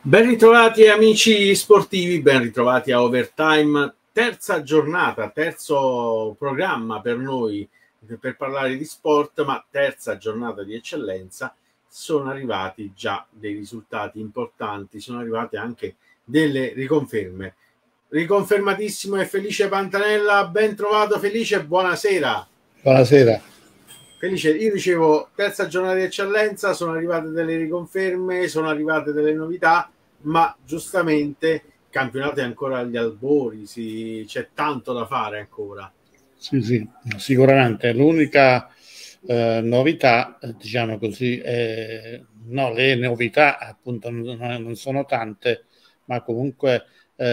Ben ritrovati amici sportivi, ben ritrovati a Overtime, terza giornata, terzo programma per noi per parlare di sport, ma terza giornata di eccellenza. Sono arrivati già dei risultati importanti, sono arrivate anche delle riconferme. Riconfermatissimo è Felice Pantanella, ben trovato Felice, buonasera. Buonasera. Felice, io dicevo terza giornata di eccellenza, sono arrivate delle riconferme, sono arrivate delle novità, ma giustamente il campionato è ancora agli albori, c'è tanto da fare ancora. Sì, sicuramente. L'unica novità, diciamo così, no, le novità appunto non sono tante, ma comunque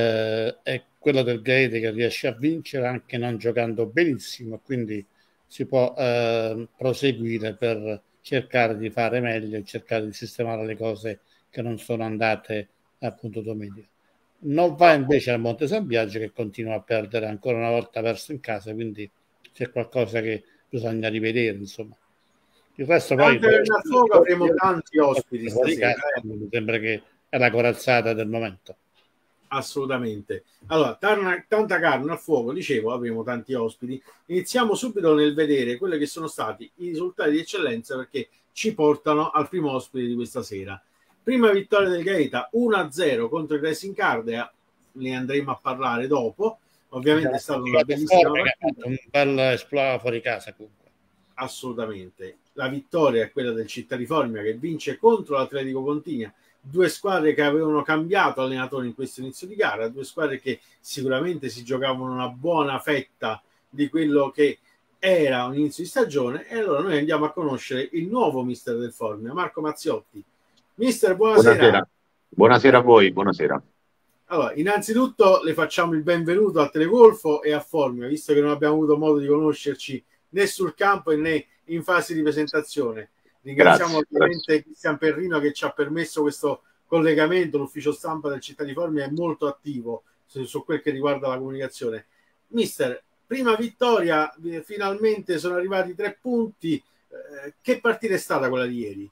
è quella del Gaete che riesce a vincere anche non giocando benissimo, quindi si può proseguire per cercare di fare meglio e cercare di sistemare le cose che non sono andate appunto domenica. Non va invece al Monte San Biagio, che continua a perdere, ancora una volta perso in casa, quindi c'è qualcosa che bisogna rivedere, insomma. Il resto poi Anche nel fuoco avremo tanti ospiti stasera. Mi sembra che è la corazzata del momento. Assolutamente. Allora, tanta carne al fuoco, dicevo, avremo tanti ospiti. Iniziamo subito nel vedere quelli che sono stati i risultati di eccellenza, perché ci portano al primo ospite di questa sera. Prima vittoria del Gaeta 1-0 contro il Racing Cardea, ne andremo a parlare dopo. Ovviamente è stata una bellissima partita. Un bel esplorato fuori casa comunque. Assolutamente. La vittoria è quella del Città di Formia, che vince contro l'Atletico Pontigna. Due squadre che avevano cambiato allenatore in questo inizio di gara, due squadre che sicuramente si giocavano una buona fetta di quello che era un inizio di stagione. E allora noi andiamo a conoscere il nuovo mister del Formia, Marco Mazziotti. Mister, buonasera. Buonasera a voi, buonasera. Allora, innanzitutto le facciamo il benvenuto a Telegolfo e a Formia, visto che non abbiamo avuto modo di conoscerci né sul campo né in fase di presentazione. Ringraziamo ovviamente Cristian Perrino che ci ha permesso questo collegamento. L'ufficio stampa del Città di Formia è molto attivo su quel che riguarda la comunicazione. Mister, prima vittoria, finalmente sono arrivati 3 punti. Che partita è stata quella di ieri?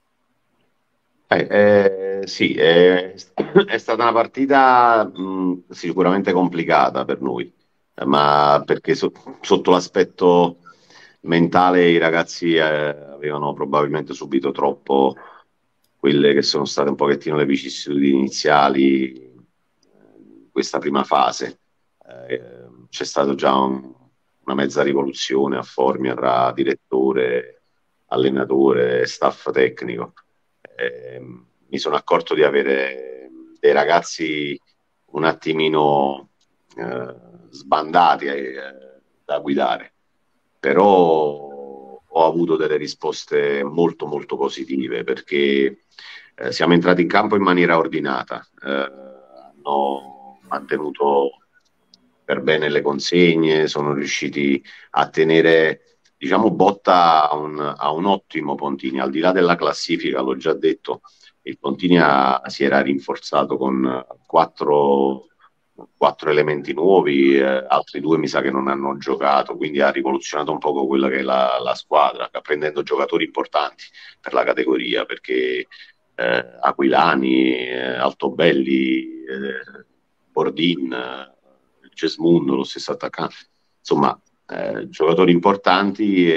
Sì, è stata una partita sicuramente complicata per noi, ma perché sotto l'aspetto mentale i ragazzi avevano probabilmente subito troppo quelle che sono state un pochettino le vicissitudini iniziali in questa prima fase. C'è stata già una mezza rivoluzione a Formia tra direttore, allenatore e staff tecnico. Mi sono accorto di avere dei ragazzi un attimino sbandati da guidare, però ho avuto delle risposte molto molto positive, perché siamo entrati in campo in maniera ordinata, hanno mantenuto per bene le consegne, sono riusciti a tenere, diciamo, botta a un ottimo Pontinia. Al di là della classifica, l'ho già detto, il Pontinia si era rinforzato con quattro elementi nuovi, altri 2 mi sa che non hanno giocato, quindi ha rivoluzionato un poco quella che è la squadra, prendendo giocatori importanti per la categoria, perché Aquilani, Altobelli, Bordin, Gesmundo, lo stesso attaccante, insomma, giocatori importanti.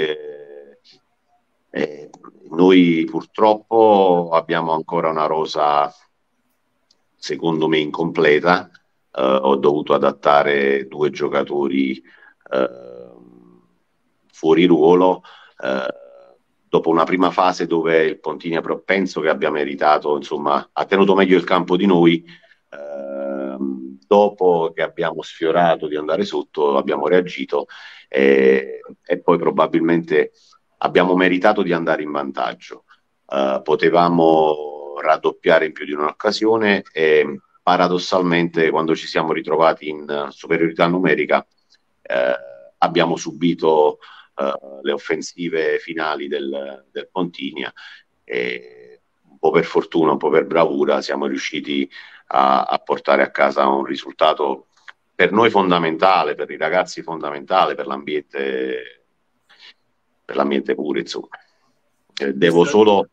Noi purtroppo abbiamo ancora una rosa, secondo me, incompleta. Ho dovuto adattare 2 giocatori fuori ruolo dopo una prima fase dove il Pontinia penso che abbia meritato, insomma, ha tenuto meglio il campo di noi. Dopo che abbiamo sfiorato di andare sotto, abbiamo reagito e poi probabilmente abbiamo meritato di andare in vantaggio. Potevamo raddoppiare in più di un'occasione e paradossalmente, quando ci siamo ritrovati in superiorità numerica, abbiamo subito le offensive finali del Pontinia e un po' per fortuna, un po' per bravura siamo riusciti a portare a casa un risultato per noi fondamentale, per i ragazzi fondamentale, per l'ambiente pure, insomma. Devo solo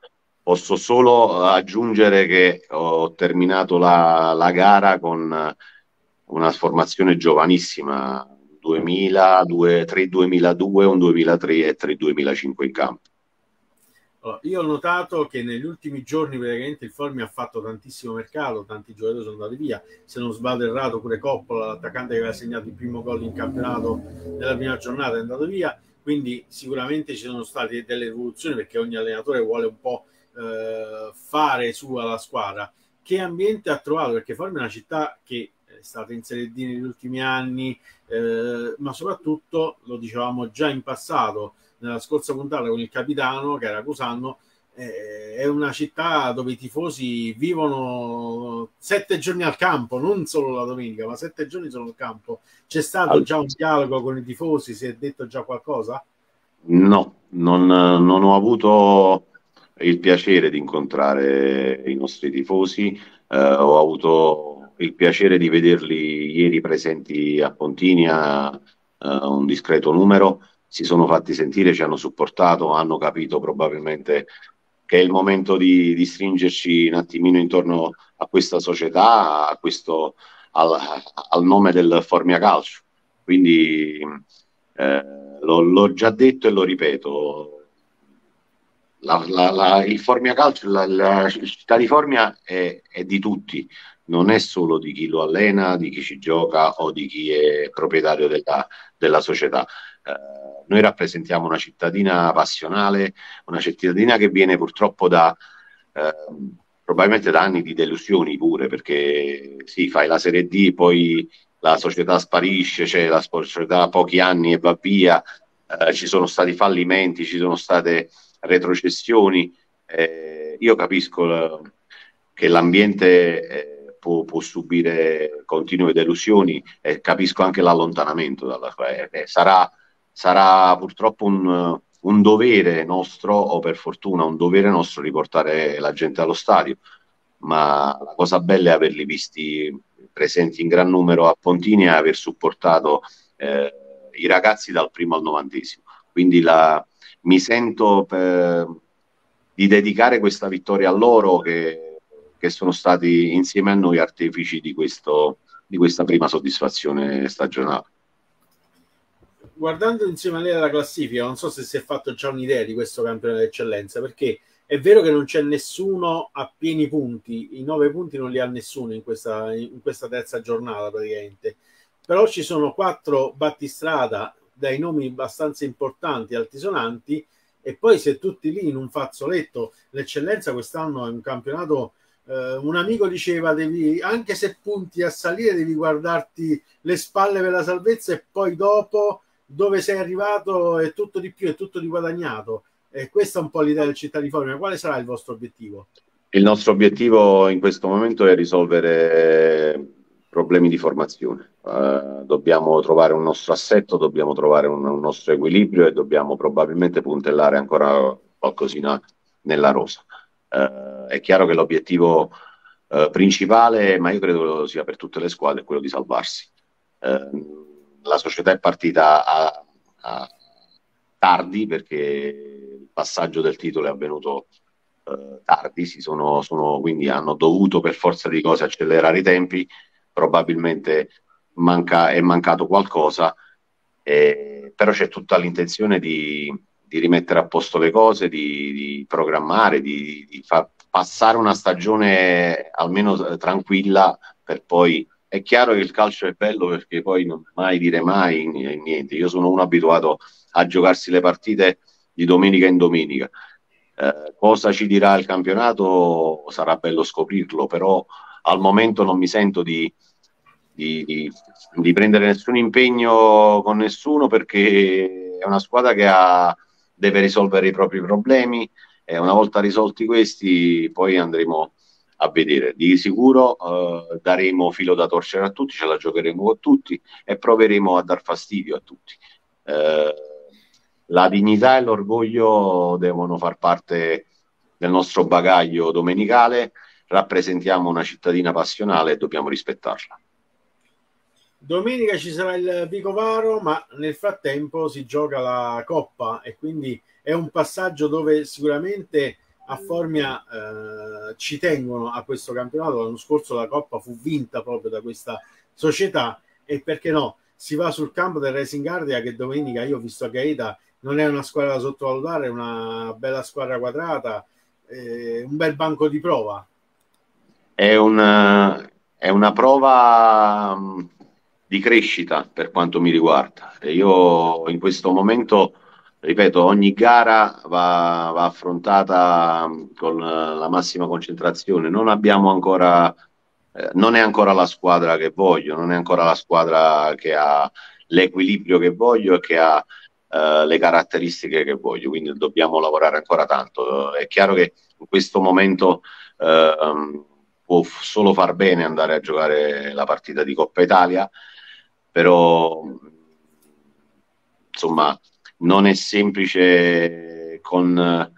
Posso solo aggiungere che ho terminato la gara con una formazione giovanissima, 2000, 3 2002, un 2003 e 3 2005 in campo. Allora, io ho notato che negli ultimi giorni praticamente il Formia ha fatto tantissimo mercato, tanti giocatori sono andati via, se non sbaglio errato pure Coppola, l'attaccante che aveva segnato il primo gol in campionato nella prima giornata, è andato via, quindi sicuramente ci sono state delle evoluzioni perché ogni allenatore vuole un po' fare sua la squadra. Che ambiente ha trovato? Perché Formia è una città che è stata in Serie D negli ultimi anni, ma soprattutto, lo dicevamo già in passato, nella scorsa puntata con il capitano che era Cusanno, è una città dove i tifosi vivono 7 giorni al campo, non solo la domenica, ma 7 giorni sono al campo. C'è stato già un dialogo con i tifosi? Si è detto già qualcosa? No, non ho avuto il piacere di incontrare i nostri tifosi, ho avuto il piacere di vederli ieri presenti a Pontinia, un discreto numero, si sono fatti sentire, ci hanno supportato, hanno capito probabilmente che è il momento di stringerci un attimino intorno a questa società, al, al nome del Formia Calcio. Quindi l'ho già detto e lo ripeto, il Formia Calcio, la città di Formia è di tutti, non è solo di chi lo allena, di chi ci gioca o di chi è proprietario della società. Noi rappresentiamo una cittadina passionale, una cittadina che viene purtroppo eh, probabilmente da anni di delusioni pure, perché sì, fai la Serie D, poi la società sparisce, c'è la società pochi anni e va via, ci sono stati fallimenti, ci sono state retrocessioni. Io capisco che l'ambiente può subire continue delusioni e capisco anche l'allontanamento sarà purtroppo un dovere nostro, o per fortuna un dovere nostro, riportare la gente allo stadio, ma la cosa bella è averli visti presenti in gran numero a Pontini e aver supportato i ragazzi dal primo al 90°. Quindi mi sento di dedicare questa vittoria a loro che sono stati insieme a noi artefici di questa prima soddisfazione stagionale. Guardando insieme a lei la classifica, non so se si è fatto già un'idea di questo campionato d'eccellenza, perché è vero che non c'è nessuno a pieni punti, i 9 punti non li ha nessuno in questa terza giornata praticamente, però ci sono 4 battistrada dai nomi abbastanza importanti, altisonanti, e poi se tutti lì in un fazzoletto, l'eccellenza quest'anno è un campionato, un amico diceva, anche se punti a salire devi guardarti le spalle per la salvezza e poi dopo dove sei arrivato è tutto di più, è tutto di guadagnato. E questa è un po' l'idea del Città di Formia. Quale sarà il vostro obiettivo? Il nostro obiettivo in questo momento è risolvere problemi di formazione. Dobbiamo trovare un nostro assetto, dobbiamo trovare un nostro equilibrio e dobbiamo probabilmente puntellare ancora qualcosina nella rosa. È chiaro che l'obiettivo principale, ma io credo sia per tutte le squadre, è quello di salvarsi. La società è partita tardi perché il passaggio del titolo è avvenuto tardi, quindi hanno dovuto per forza di cose accelerare i tempi, probabilmente è mancato qualcosa, però c'è tutta l'intenzione di rimettere a posto le cose, di programmare, di far passare una stagione almeno tranquilla per poi. È chiaro che il calcio è bello perché poi non mai dire mai niente. Io sono uno abituato a giocarsi le partite di domenica in domenica. Cosa ci dirà il campionato sarà bello scoprirlo, però al momento non mi sento di prendere nessun impegno con nessuno perché è una squadra che deve risolvere i propri problemi e una volta risolti questi poi andremo a vedere. Di sicuro daremo filo da torcere a tutti, ce la giocheremo con tutti e proveremo a dar fastidio a tutti. La dignità e l'orgoglio devono far parte del nostro bagaglio domenicale, rappresentiamo una cittadina passionale e dobbiamo rispettarla. Domenica ci sarà il Vicovaro, ma nel frattempo si gioca la Coppa e quindi è un passaggio dove sicuramente a Formia ci tengono a questo campionato. L'anno scorso la Coppa fu vinta proprio da questa società, e perché no, si va sul campo del Racing Ardea, che domenica io ho visto a Gaeta, non è una squadra da sottovalutare, è una bella squadra quadrata, un bel banco di prova. È una prova di crescita per quanto mi riguarda. E io in questo momento, ripeto, ogni gara va affrontata con la massima concentrazione. Non abbiamo ancora, non è ancora la squadra che voglio, non è ancora la squadra che ha l'equilibrio che voglio e che ha le caratteristiche che voglio, quindi dobbiamo lavorare ancora tanto. È chiaro che in questo momento può solo far bene andare a giocare la partita di Coppa Italia, però insomma non è semplice con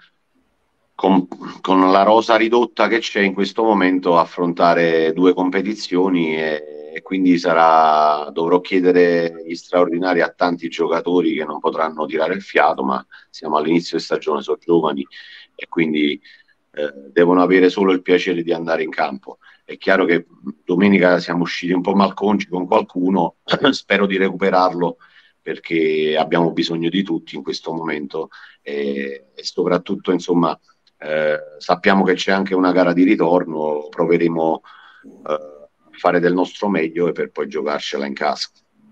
la rosa ridotta che c'è in questo momento affrontare due competizioni, e quindi dovrò chiedere gli straordinari a tanti giocatori che non potranno tirare il fiato, ma siamo all'inizio di stagione, sono giovani e quindi devono avere solo il piacere di andare in campo. È chiaro che domenica siamo usciti un po' malconci con qualcuno, spero di recuperarlo perché abbiamo bisogno di tutti in questo momento, e soprattutto insomma sappiamo che c'è anche una gara di ritorno, proveremo a fare del nostro meglio e per poi giocarcela in casa.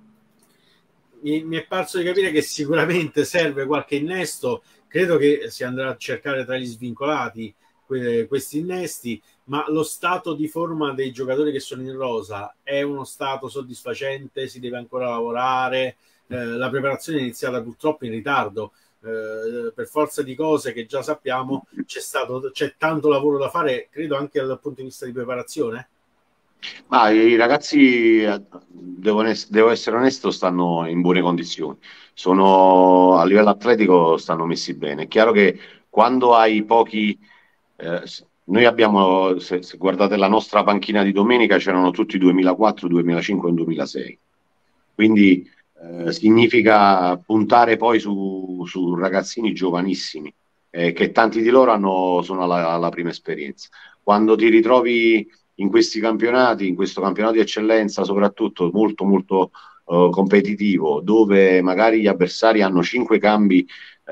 Mi è parso di capire che sicuramente serve qualche innesto, credo che si andrà a cercare tra gli svincolati questi innesti, ma lo stato di forma dei giocatori che sono in rosa è uno stato soddisfacente? Si deve ancora lavorare? La preparazione è iniziata purtroppo in ritardo, per forza di cose che già sappiamo. C'è tanto lavoro da fare, credo anche dal punto di vista di preparazione. Ma i ragazzi, devo essere onesto, stanno in buone condizioni. A livello atletico stanno messi bene. È chiaro che quando hai pochi, noi abbiamo, se guardate la nostra panchina di domenica, c'erano tutti 2004, 2005 e 2006. Quindi significa puntare poi su ragazzini giovanissimi, che tanti di loro sono alla prima esperienza. Quando ti ritrovi in questi campionati, in questo campionato di eccellenza, soprattutto molto molto competitivo, dove magari gli avversari hanno 5 cambi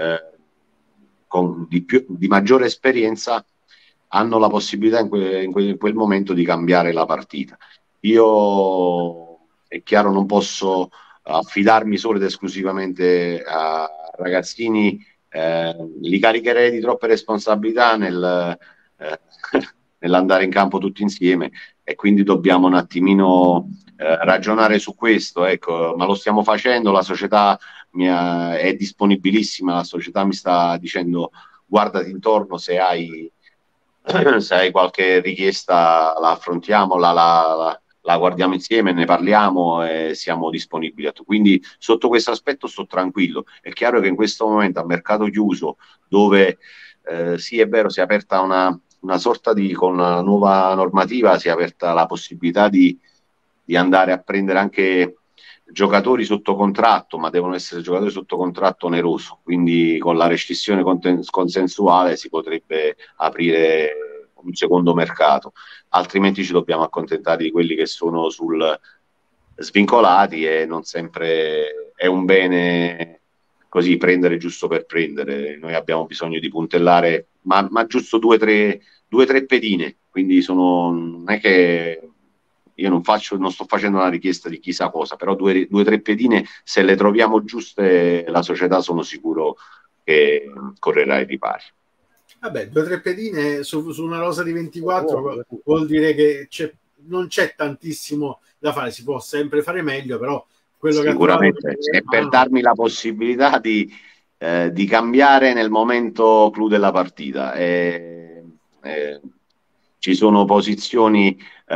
di maggiore esperienza, hanno la possibilità in quel momento di cambiare la partita. Io, è chiaro, non posso affidarmi solo ed esclusivamente a ragazzini, li caricherei di troppe responsabilità nell'andare in campo tutti insieme, e quindi dobbiamo un attimino ragionare su questo, ecco, ma lo stiamo facendo. La società è disponibilissima, la società mi sta dicendo guardati intorno, se hai qualche richiesta la affrontiamo, la guardiamo insieme, ne parliamo e siamo disponibili. Quindi sotto questo aspetto sto tranquillo. È chiaro che in questo momento, a mercato chiuso, dove sì, è vero, si è aperta una sorta con una nuova normativa, si è aperta la possibilità di andare a prendere anche giocatori sotto contratto, ma devono essere giocatori sotto contratto oneroso, quindi con la rescissione consensuale si potrebbe aprire un secondo mercato, altrimenti ci dobbiamo accontentare di quelli che sono svincolati, e non sempre è un bene così prendere giusto per prendere. Noi abbiamo bisogno di puntellare, ma giusto due o tre pedine, quindi non è che io non sto facendo una richiesta di chissà cosa, però due o tre pedine, se le troviamo giuste, la società sono sicuro che correrà ai ripari. Vabbè, 2 o 3 pedine su una rosa di 24 vuol dire che non c'è tantissimo da fare, si può sempre fare meglio, però quello sicuramente che è per darmi la possibilità di cambiare nel momento clou della partita. Ci sono posizioni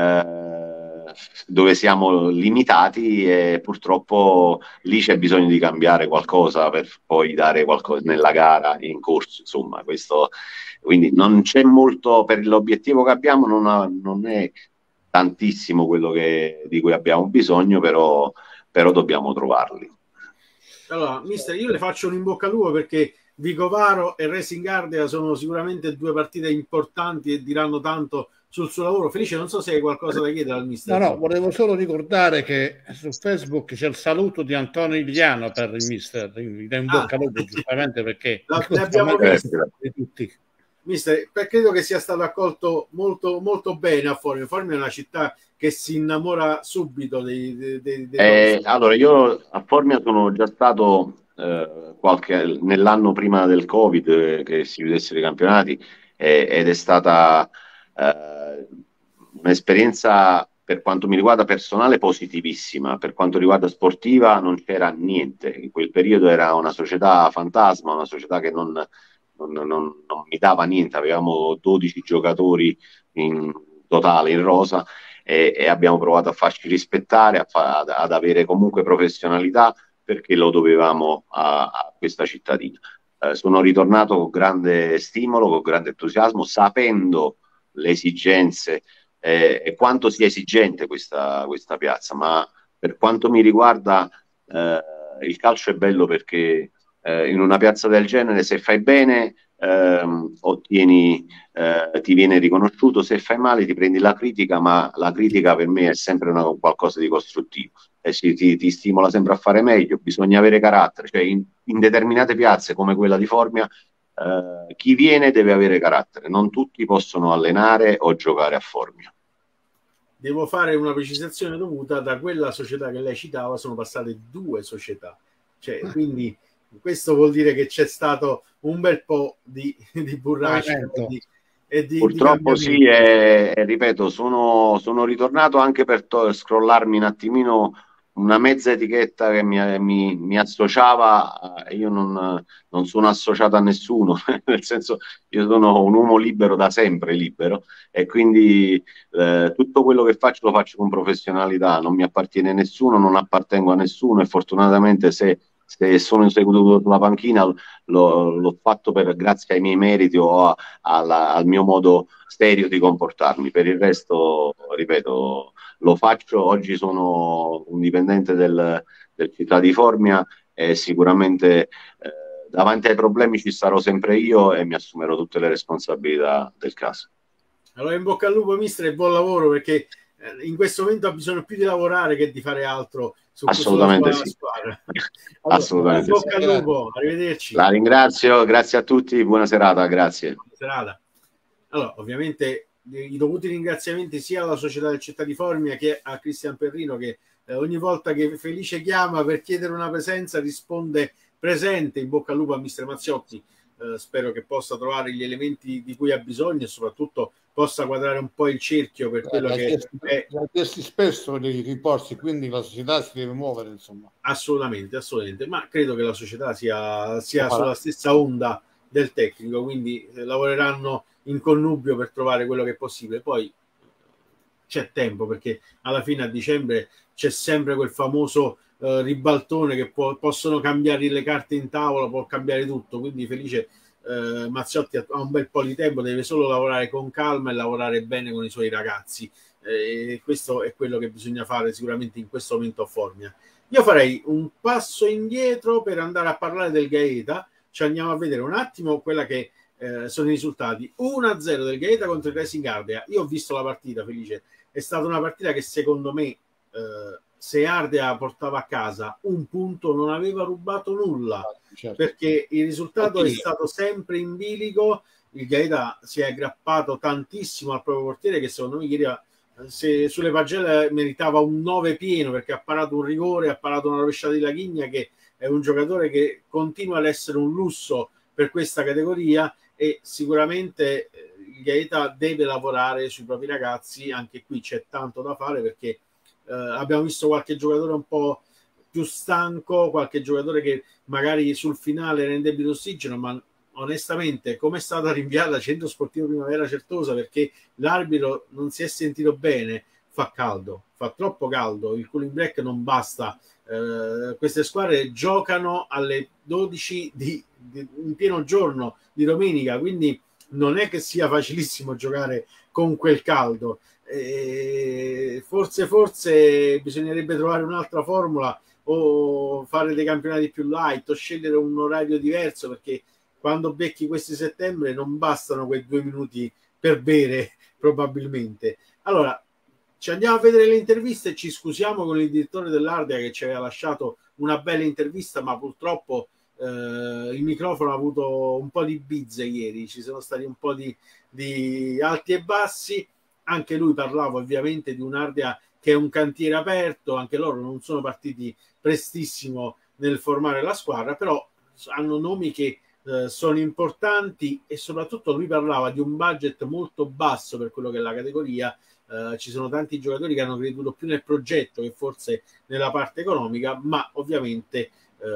dove siamo limitati, e purtroppo lì c'è bisogno di cambiare qualcosa per poi dare qualcosa nella gara in corso, insomma. Quindi non c'è molto, per l'obiettivo che abbiamo non è tantissimo quello di cui abbiamo bisogno, però dobbiamo trovarli. Allora, mister, io le faccio un in bocca al lupo, perché Vicovaro e Racing Ardea sono sicuramente due partite importanti e diranno tanto sul suo lavoro. Felice, non so se hai qualcosa da chiedere al mister. No, volevo solo ricordare che su Facebook c'è il saluto di Antonio Igliano per il mister, in bocca al lupo, giustamente, perché l'abbiamo visto di tutti. Mister, credo che sia stato accolto molto, molto bene a Formia. Formia è una città che si innamora subito allora, io a Formia sono già stato nell'anno prima del Covid, che si chiudessero i campionati, ed è stata un'esperienza, per quanto mi riguarda personale, positivissima. Per quanto riguarda sportiva non c'era niente. In quel periodo era una società fantasma, una società che non mi dava niente. Avevamo 12 giocatori in totale in rosa, e abbiamo provato a farci rispettare, ad avere comunque professionalità, perché lo dovevamo a questa cittadina. Sono ritornato con grande stimolo, con grande entusiasmo, sapendo le esigenze e quanto sia esigente questa piazza, ma per quanto mi riguarda il calcio è bello perché in una piazza del genere, se fai bene, ti viene riconosciuto, se fai male ti prendi la critica, ma la critica per me è sempre qualcosa di costruttivo e ti stimola sempre a fare meglio. Bisogna avere carattere, cioè in determinate piazze come quella di Formia chi viene deve avere carattere, non tutti possono allenare o giocare a Formia. Devo fare una precisazione dovuta: da quella società che lei citava sono passate 2 società, cioè, quindi questo vuol dire che c'è stato un bel po' di burrasca purtroppo sì, e ripeto, sono ritornato anche per scrollarmi un attimino una mezza etichetta che mi associava. Io non sono associato a nessuno, nel senso, io sono un uomo libero, da sempre libero, e quindi tutto quello che faccio lo faccio con professionalità, non mi appartiene a nessuno, non appartengo a nessuno, e fortunatamente se sono seduto sulla panchina l'ho fatto grazie ai miei meriti o al mio modo serio di comportarmi. Per il resto, ripeto, lo faccio. Oggi sono un dipendente del Città di Formia e sicuramente davanti ai problemi ci sarò sempre io e mi assumerò tutte le responsabilità del caso. Allora, in bocca al lupo, mister, e buon lavoro, perché in questo momento ha bisogno più di lavorare che di fare altro assolutamente sì. Squadra. Allora, assolutamente in bocca al lupo, arrivederci. La ringrazio, grazie a tutti, buona serata, grazie. Buona serata. Allora, ovviamente i dovuti ringraziamenti sia alla società del Città di Formia che a Cristian Perrino, che ogni volta che Felice chiama per chiedere una presenza risponde presente. In bocca al lupo a mister Mazziotti, spero che possa trovare gli elementi di cui ha bisogno e soprattutto possa quadrare un po' il cerchio per quello che è. Ha chiesto spesso dei riporti, quindi la società si deve muovere, insomma. Assolutamente, ma credo che la società sia sulla stessa onda del tecnico, quindi lavoreranno in connubio per trovare quello che è possibile. Poi c'è tempo, perché alla fine a dicembre c'è sempre quel famoso ribaltone che possono cambiare le carte in tavola, può cambiare tutto, quindi Felice Mazziotti ha un bel po' di tempo, deve solo lavorare con calma e lavorare bene con i suoi ragazzi, e questo è quello che bisogna fare sicuramente in questo momento a Formia. Io farei un passo indietro per andare a parlare del Gaeta. Ci andiamo a vedere un attimo quella che sono i risultati. 1-0 del Gaeta contro il Racing Ardea. Io ho visto la partita, Felice, è stata una partita che secondo me se Ardea portava a casa un punto non aveva rubato nulla, certo, perché il risultato è stato sempre in bilico. Il Gaeta si è aggrappato tantissimo al proprio portiere, che secondo me ieri sulle pagelle meritava un 9 pieno, perché ha parato un rigore, ha parato una rovesciata di Laghigna, che è un giocatore che continua ad essere un lusso per questa categoria, e sicuramente il Gaeta deve lavorare sui propri ragazzi. Anche qui c'è tanto da fare, perché abbiamo visto qualche giocatore un po' più stanco, qualche giocatore che magari sul finale era in debito ossigeno, ma onestamente come è stata rinviata al centro sportivo Primavera Certosa perché l'arbitro non si è sentito bene, fa caldo, fa troppo caldo, il cooling break non basta. Queste squadre giocano alle 12 in pieno giorno di domenica, quindi non è che sia facilissimo giocare con quel caldo. Forse bisognerebbe trovare un'altra formula, o fare dei campionati più light, o scegliere un orario diverso, perché quando becchi questi settembre non bastano quei 2 minuti per bere probabilmente. Allora, ci andiamo a vedere le interviste e ci scusiamo con il direttore dell'Ardea che ci aveva lasciato una bella intervista, ma purtroppo il microfono ha avuto un po' di bizze ieri, ci sono stati un po' di alti e bassi. Anche lui parlava ovviamente di un'Ardea che è un cantiere aperto, anche loro non sono partiti prestissimo nel formare la squadra, però hanno nomi che sono importanti, e soprattutto lui parlava di un budget molto basso per quello che è la categoria. Ci sono tanti giocatori che hanno creduto più nel progetto che forse nella parte economica, ma ovviamente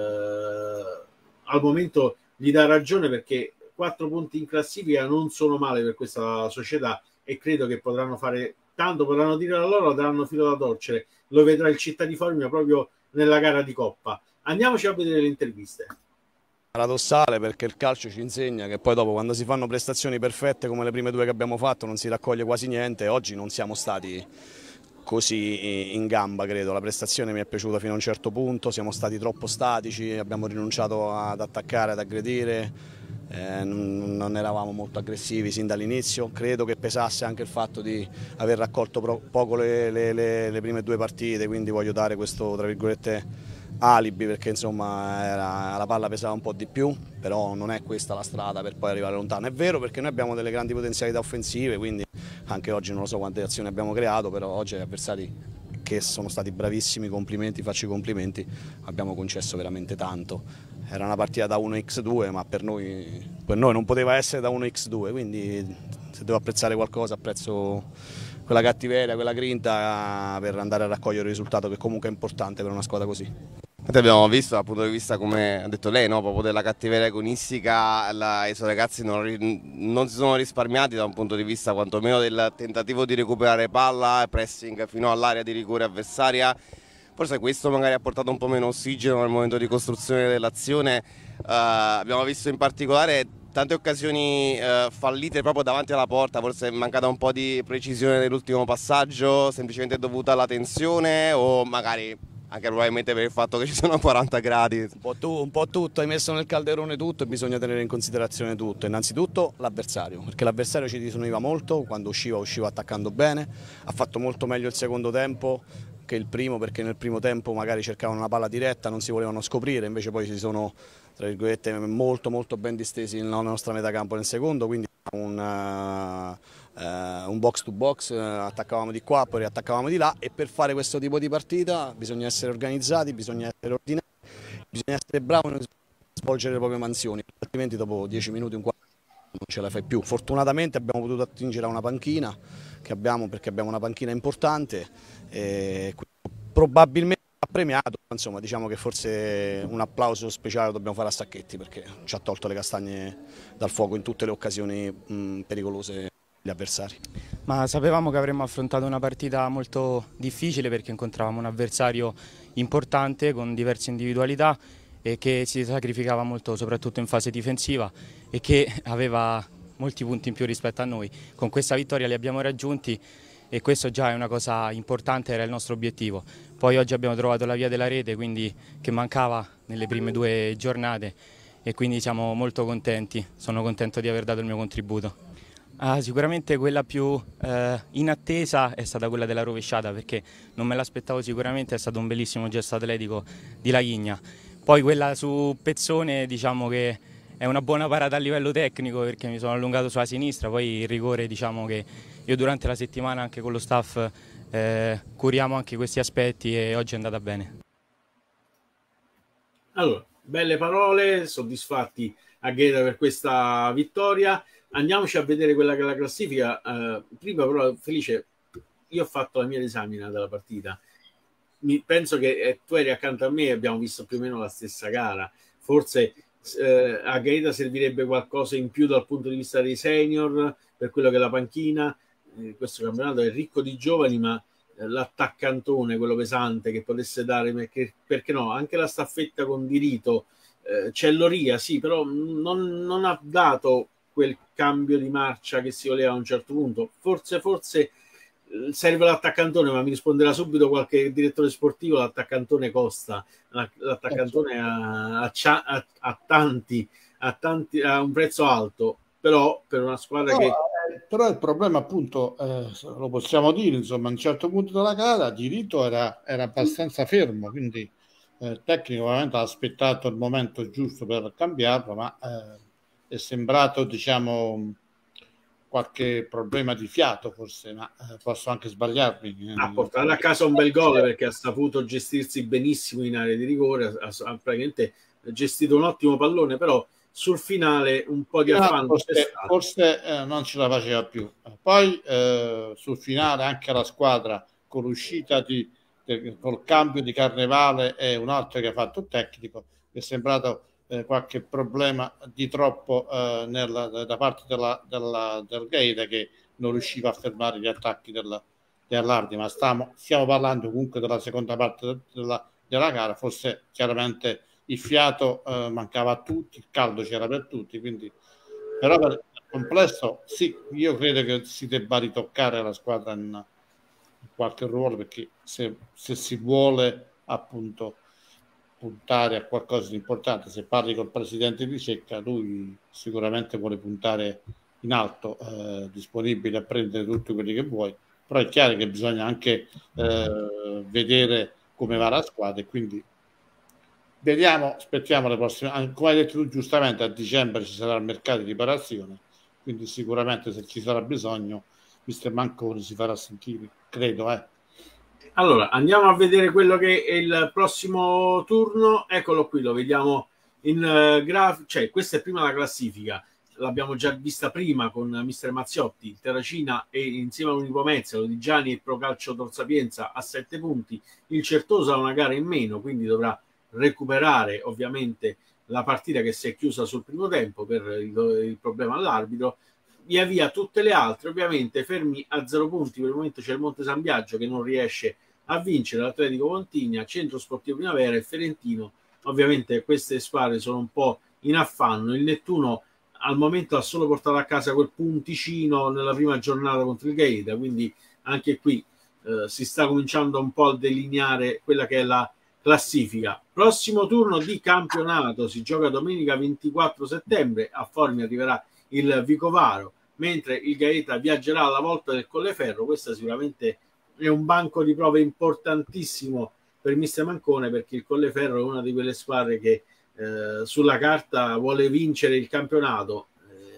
al momento gli dà ragione, perché 4 punti in classifica non sono male per questa società, e credo che potranno fare tanto, potranno dire la loro, daranno filo da torcere. Lo vedrà il Città di Formia proprio nella gara di Coppa. Andiamoci a vedere le interviste. Paradossale, perché il calcio ci insegna che poi dopo, quando si fanno prestazioni perfette come le prime 2 che abbiamo fatto, non si raccoglie quasi niente. Oggi non siamo stati così in gamba, credo. La prestazione mi è piaciuta fino a un certo punto, siamo stati troppo statici, abbiamo rinunciato ad attaccare, ad aggredire, non eravamo molto aggressivi sin dall'inizio. Credo che pesasse anche il fatto di aver raccolto poco le prime 2 partite, quindi voglio dare questo, tra virgolette, alibi, perché insomma la palla pesava un po' di più, però non è questa la strada per poi arrivare lontano. È vero, perché noi abbiamo delle grandi potenzialità offensive, quindi anche oggi non lo so quante azioni abbiamo creato, però oggi gli avversari, che sono stati bravissimi, complimenti, faccio i complimenti, abbiamo concesso veramente tanto. Era una partita da 1x2, ma per noi non poteva essere da 1x2, quindi se devo apprezzare qualcosa apprezzo quella cattiveria, quella grinta per andare a raccogliere un risultato che comunque è importante per una squadra così. Abbiamo visto dal punto di vista, come ha detto lei, no? Proprio della cattiveria agonistica, i suoi ragazzi non si sono risparmiati da un punto di vista quantomeno del tentativo di recuperare palla e pressing fino all'area di rigore avversaria. Forse questo magari ha portato un po' meno ossigeno nel momento di costruzione dell'azione. Abbiamo visto in particolare tante occasioni fallite proprio davanti alla porta, forse è mancata un po' di precisione nell'ultimo passaggio, semplicemente dovuta alla tensione, o magari anche probabilmente per il fatto che ci sono 40 gradi. Un po' tutto, hai messo nel calderone tutto e bisogna tenere in considerazione tutto. Innanzitutto l'avversario, perché l'avversario ci disuniva molto, quando usciva attaccando bene, ha fatto molto meglio il secondo tempo che il primo, perché nel primo tempo magari cercavano una palla diretta, non si volevano scoprire, invece poi si sono, tra virgolette, molto ben distesi nella nostra metà campo nel secondo, quindi un box to box, attaccavamo di qua, poi riattaccavamo di là, e per fare questo tipo di partita bisogna essere organizzati, bisogna essere ordinati, bisogna essere bravi a svolgere le proprie mansioni, altrimenti dopo 10 minuti, un quarto non ce la fai più. Fortunatamente abbiamo potuto attingere a una panchina che abbiamo, perché abbiamo una panchina importante, e probabilmente ha premiato, insomma diciamo che forse un applauso speciale lo dobbiamo fare a Sacchetti, perché ci ha tolto le castagne dal fuoco in tutte le occasioni pericolose gli avversari. Ma sapevamo che avremmo affrontato una partita molto difficile, perché incontravamo un avversario importante con diverse individualità e che si sacrificava molto soprattutto in fase difensiva e che aveva molti punti in più rispetto a noi. Con questa vittoria li abbiamo raggiunti e questo già è una cosa importante, era il nostro obiettivo. Poi oggi abbiamo trovato la via della rete, quindi, che mancava nelle prime 2 giornate, e quindi siamo molto contenti. Sono contento di aver dato il mio contributo. Sicuramente quella più in attesa è stata quella della rovesciata, perché non me l'aspettavo sicuramente, è stato un bellissimo gesto atletico di Laghigna. Poi quella su Pezzone, diciamo che è una buona parata a livello tecnico, perché mi sono allungato sulla sinistra, poi il rigore, diciamo che io durante la settimana anche con lo staff curiamo anche questi aspetti, e oggi è andata bene. Allora, belle parole, soddisfatti a Gaeta per questa vittoria. Andiamoci a vedere quella che è la classifica. Prima però, Felice, io ho fatto la mia disamina della partita. Penso che tu eri accanto a me e abbiamo visto più o meno la stessa gara. Forse a Gaeta servirebbe qualcosa in più dal punto di vista dei senior, per quello che è la panchina. Questo campionato è ricco di giovani, ma l'attaccantone, quello pesante, che potesse dare, perché no, anche la staffetta con Dirito, c'è Loria, sì, però non ha dato quel cambio di marcia che si voleva a un certo punto. Forse serve l'attaccantone, ma mi risponderà subito qualche direttore sportivo: l'attaccantone costa, l'attaccantone ha a un prezzo alto, però per una squadra che... Però il problema appunto, lo possiamo dire, insomma, a un certo punto della gara Diritto era abbastanza fermo, quindi il tecnico ovviamente ha aspettato il momento giusto per cambiarlo, ma è sembrato, diciamo, qualche problema di fiato forse, ma posso anche sbagliarmi. Ha portato a casa un bel gol perché ha saputo gestirsi benissimo in area di rigore, ha praticamente gestito un ottimo pallone, però sul finale un po' di affanno forse non ce la faceva più. Poi sul finale anche la squadra con l'uscita col cambio di Carnevale e un altro che ha fatto il tecnico, è sembrato qualche problema di troppo da parte del Gaeta, che non riusciva a fermare gli attacchi dell'Ardi, ma stiamo parlando comunque della seconda parte della gara. Forse chiaramente il fiato mancava a tutti, il caldo c'era per tutti, quindi però per il complesso sì, io credo che si debba ritoccare la squadra in qualche ruolo, perché se si vuole appunto puntare a qualcosa di importante, se parli col presidente di Cecca, lui sicuramente vuole puntare in alto, disponibile a prendere tutti quelli che vuoi, però è chiaro che bisogna anche vedere come va la squadra, e quindi vediamo, aspettiamo le prossime, come hai detto tu giustamente, a dicembre ci sarà il mercato di riparazione, quindi sicuramente se ci sarà bisogno mister Manconi si farà sentire, credo. Allora, andiamo a vedere quello che è il prossimo turno. Eccolo qui, lo vediamo in cioè questa è prima la classifica, l'abbiamo già vista prima con mister Mazziotti. Il Terracina e insieme a Unipomezia, Lodigiani e Pro Calcio Tor Sapienza a 7 punti. Il Certosa ha una gara in meno, quindi dovrà recuperare ovviamente la partita che si è chiusa sul primo tempo per il problema all'arbitro. Via via tutte le altre ovviamente fermi a 0 punti. Per il momento c'è il Monte San Biagio che non riesce a vincere, l'Atletico Pontigna, Centro Sportivo Primavera e Ferentino. Ovviamente queste squadre sono un po' in affanno. Il Nettuno al momento ha solo portato a casa quel punticino nella prima giornata contro il Gaeta, quindi anche qui si sta cominciando un po' a delineare quella che è la classifica. Prossimo turno di campionato si gioca domenica 24 settembre, a Formia arriverà il Vicovaro, mentre il Gaeta viaggerà alla volta del Colleferro. Questa sicuramente è un banco di prove importantissimo per mister Mancone, perché il Colleferro è una di quelle squadre che sulla carta vuole vincere il campionato.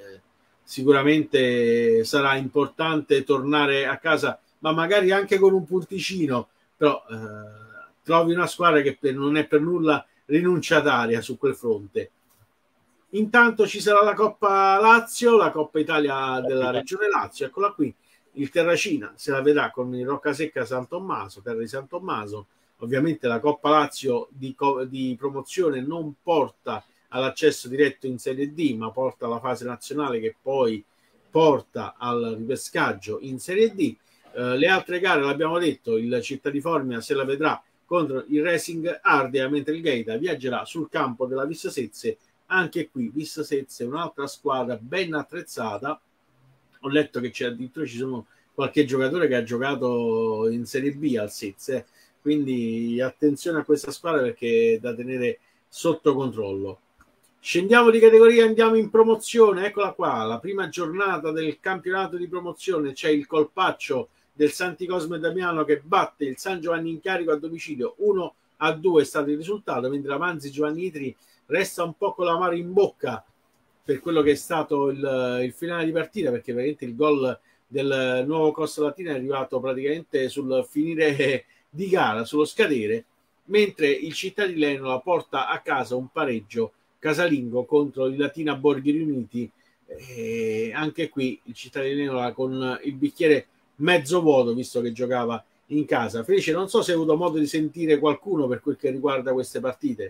Sicuramente sarà importante tornare a casa, ma magari anche con un punticino, però trovi una squadra che non è per nulla rinunciataria su quel fronte. Intanto ci sarà la Coppa Lazio, la Coppa Italia della Regione Lazio, eccola qui. Il Terracina se la vedrà con il Roccasecca San Tommaso, terra di San Tommaso. Ovviamente la Coppa Lazio di promozione non porta all'accesso diretto in Serie D, ma porta alla fase nazionale, che poi porta al ripescaggio in Serie D. Le altre gare, l'abbiamo detto, il Città di Formia se la vedrà contro il Racing Ardea, mentre il Gaeta viaggerà sul campo della Vissa Sezze. Anche qui Vissa Sezze è un'altra squadra ben attrezzata. Ho letto che addirittura ci sono qualche giocatore che ha giocato in Serie B al Sezze, quindi attenzione a questa squadra perché è da tenere sotto controllo. Scendiamo di categoria, andiamo in promozione. Eccola qua, la prima giornata del campionato di promozione. C'è il colpaccio del Santi Cosme Damiano che batte il San Giovanni in Carico a domicilio 1-2 è stato il risultato, mentre la Manzi Giovanni Itri resta un po' con l'amaro in bocca per quello che è stato il finale di partita, perché veramente il gol del nuovo Costa Latina è arrivato praticamente sul finire di gara, sullo scadere, mentre il Città di Lenola porta a casa un pareggio casalingo contro il Latina Borghi Riuniti. Anche qui il Città di Lenola con il bicchiere mezzo vuoto, visto che giocava in casa. Felice, non so se hai avuto modo di sentire qualcuno per quel che riguarda queste partite.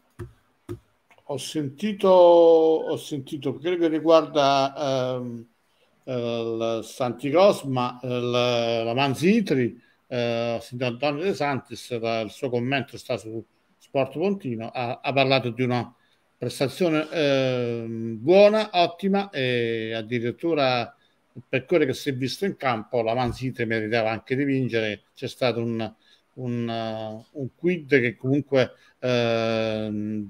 Ho sentito per che riguarda il Santi Cosma, la Manzi Itri, Antonio De Santis, il suo commento sta su Sport Pontino, ha parlato di una prestazione buona, ottima, e addirittura per quello che si è visto in campo la Manzi Itri meritava anche di vincere. C'è stato un quid che comunque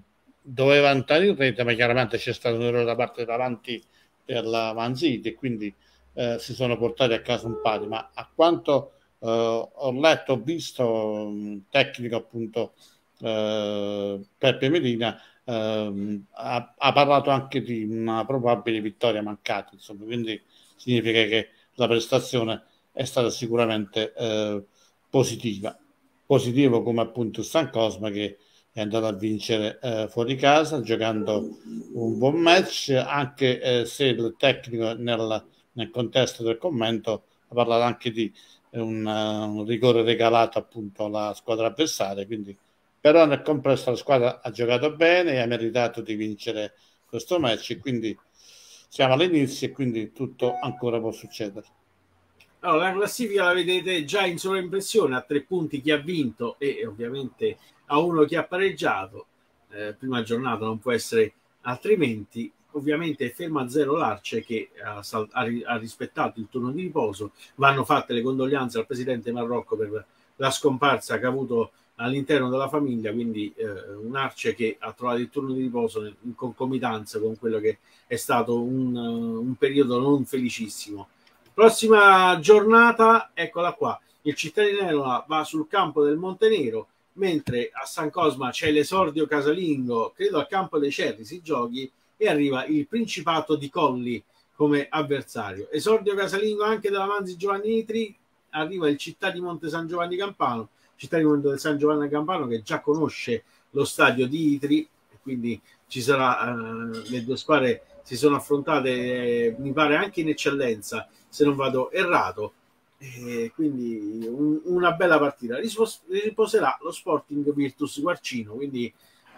doveva andare in rete, ma chiaramente c'è stato un errore da parte davanti per la Man City e quindi si sono portati a casa un pari, ma a quanto ho letto, ho visto un tecnico appunto Peppe Medina ha parlato anche di una probabile vittoria mancata, insomma, quindi significa che la prestazione è stata sicuramente positiva. Positivo come appunto San Cosma, che è andato a vincere fuori casa giocando un buon match, anche se il tecnico nel contesto del commento ha parlato anche di un rigore regalato appunto alla squadra avversaria, quindi però nel complesso la squadra ha giocato bene e ha meritato di vincere questo match e quindi siamo all'inizio e quindi tutto ancora può succedere. Allora, la classifica la vedete già in sovraimpressione, a 3 punti chi ha vinto e ovviamente a 1 chi ha pareggiato. Prima giornata non può essere altrimenti. Ovviamente è ferma a 0 l'Arce, che ha rispettato il turno di riposo. Vanno fatte le condoglianze al presidente Marrocco per la scomparsa che ha avuto all'interno della famiglia, quindi un Arce che ha trovato il turno di riposo in concomitanza con quello che è stato un periodo non felicissimo. Prossima giornata, eccola qua, il Cittadinello va sul campo del Montenero, mentre a San Cosma c'è l'esordio casalingo, credo al campo dei Cerri si giochi, e arriva il Principato di Colli come avversario. Esordio casalingo anche della Manzi Giovanni Nitri, arriva il Città di Monte San Giovanni Campano, Città di Monte San Giovanni Campano che già conosce lo stadio di Itri, quindi ci sarà, le due squadre si sono affrontate, mi pare anche in eccellenza, se non vado errato, quindi una bella partita. Riposerà lo Sporting Virtus Guarcino, quindi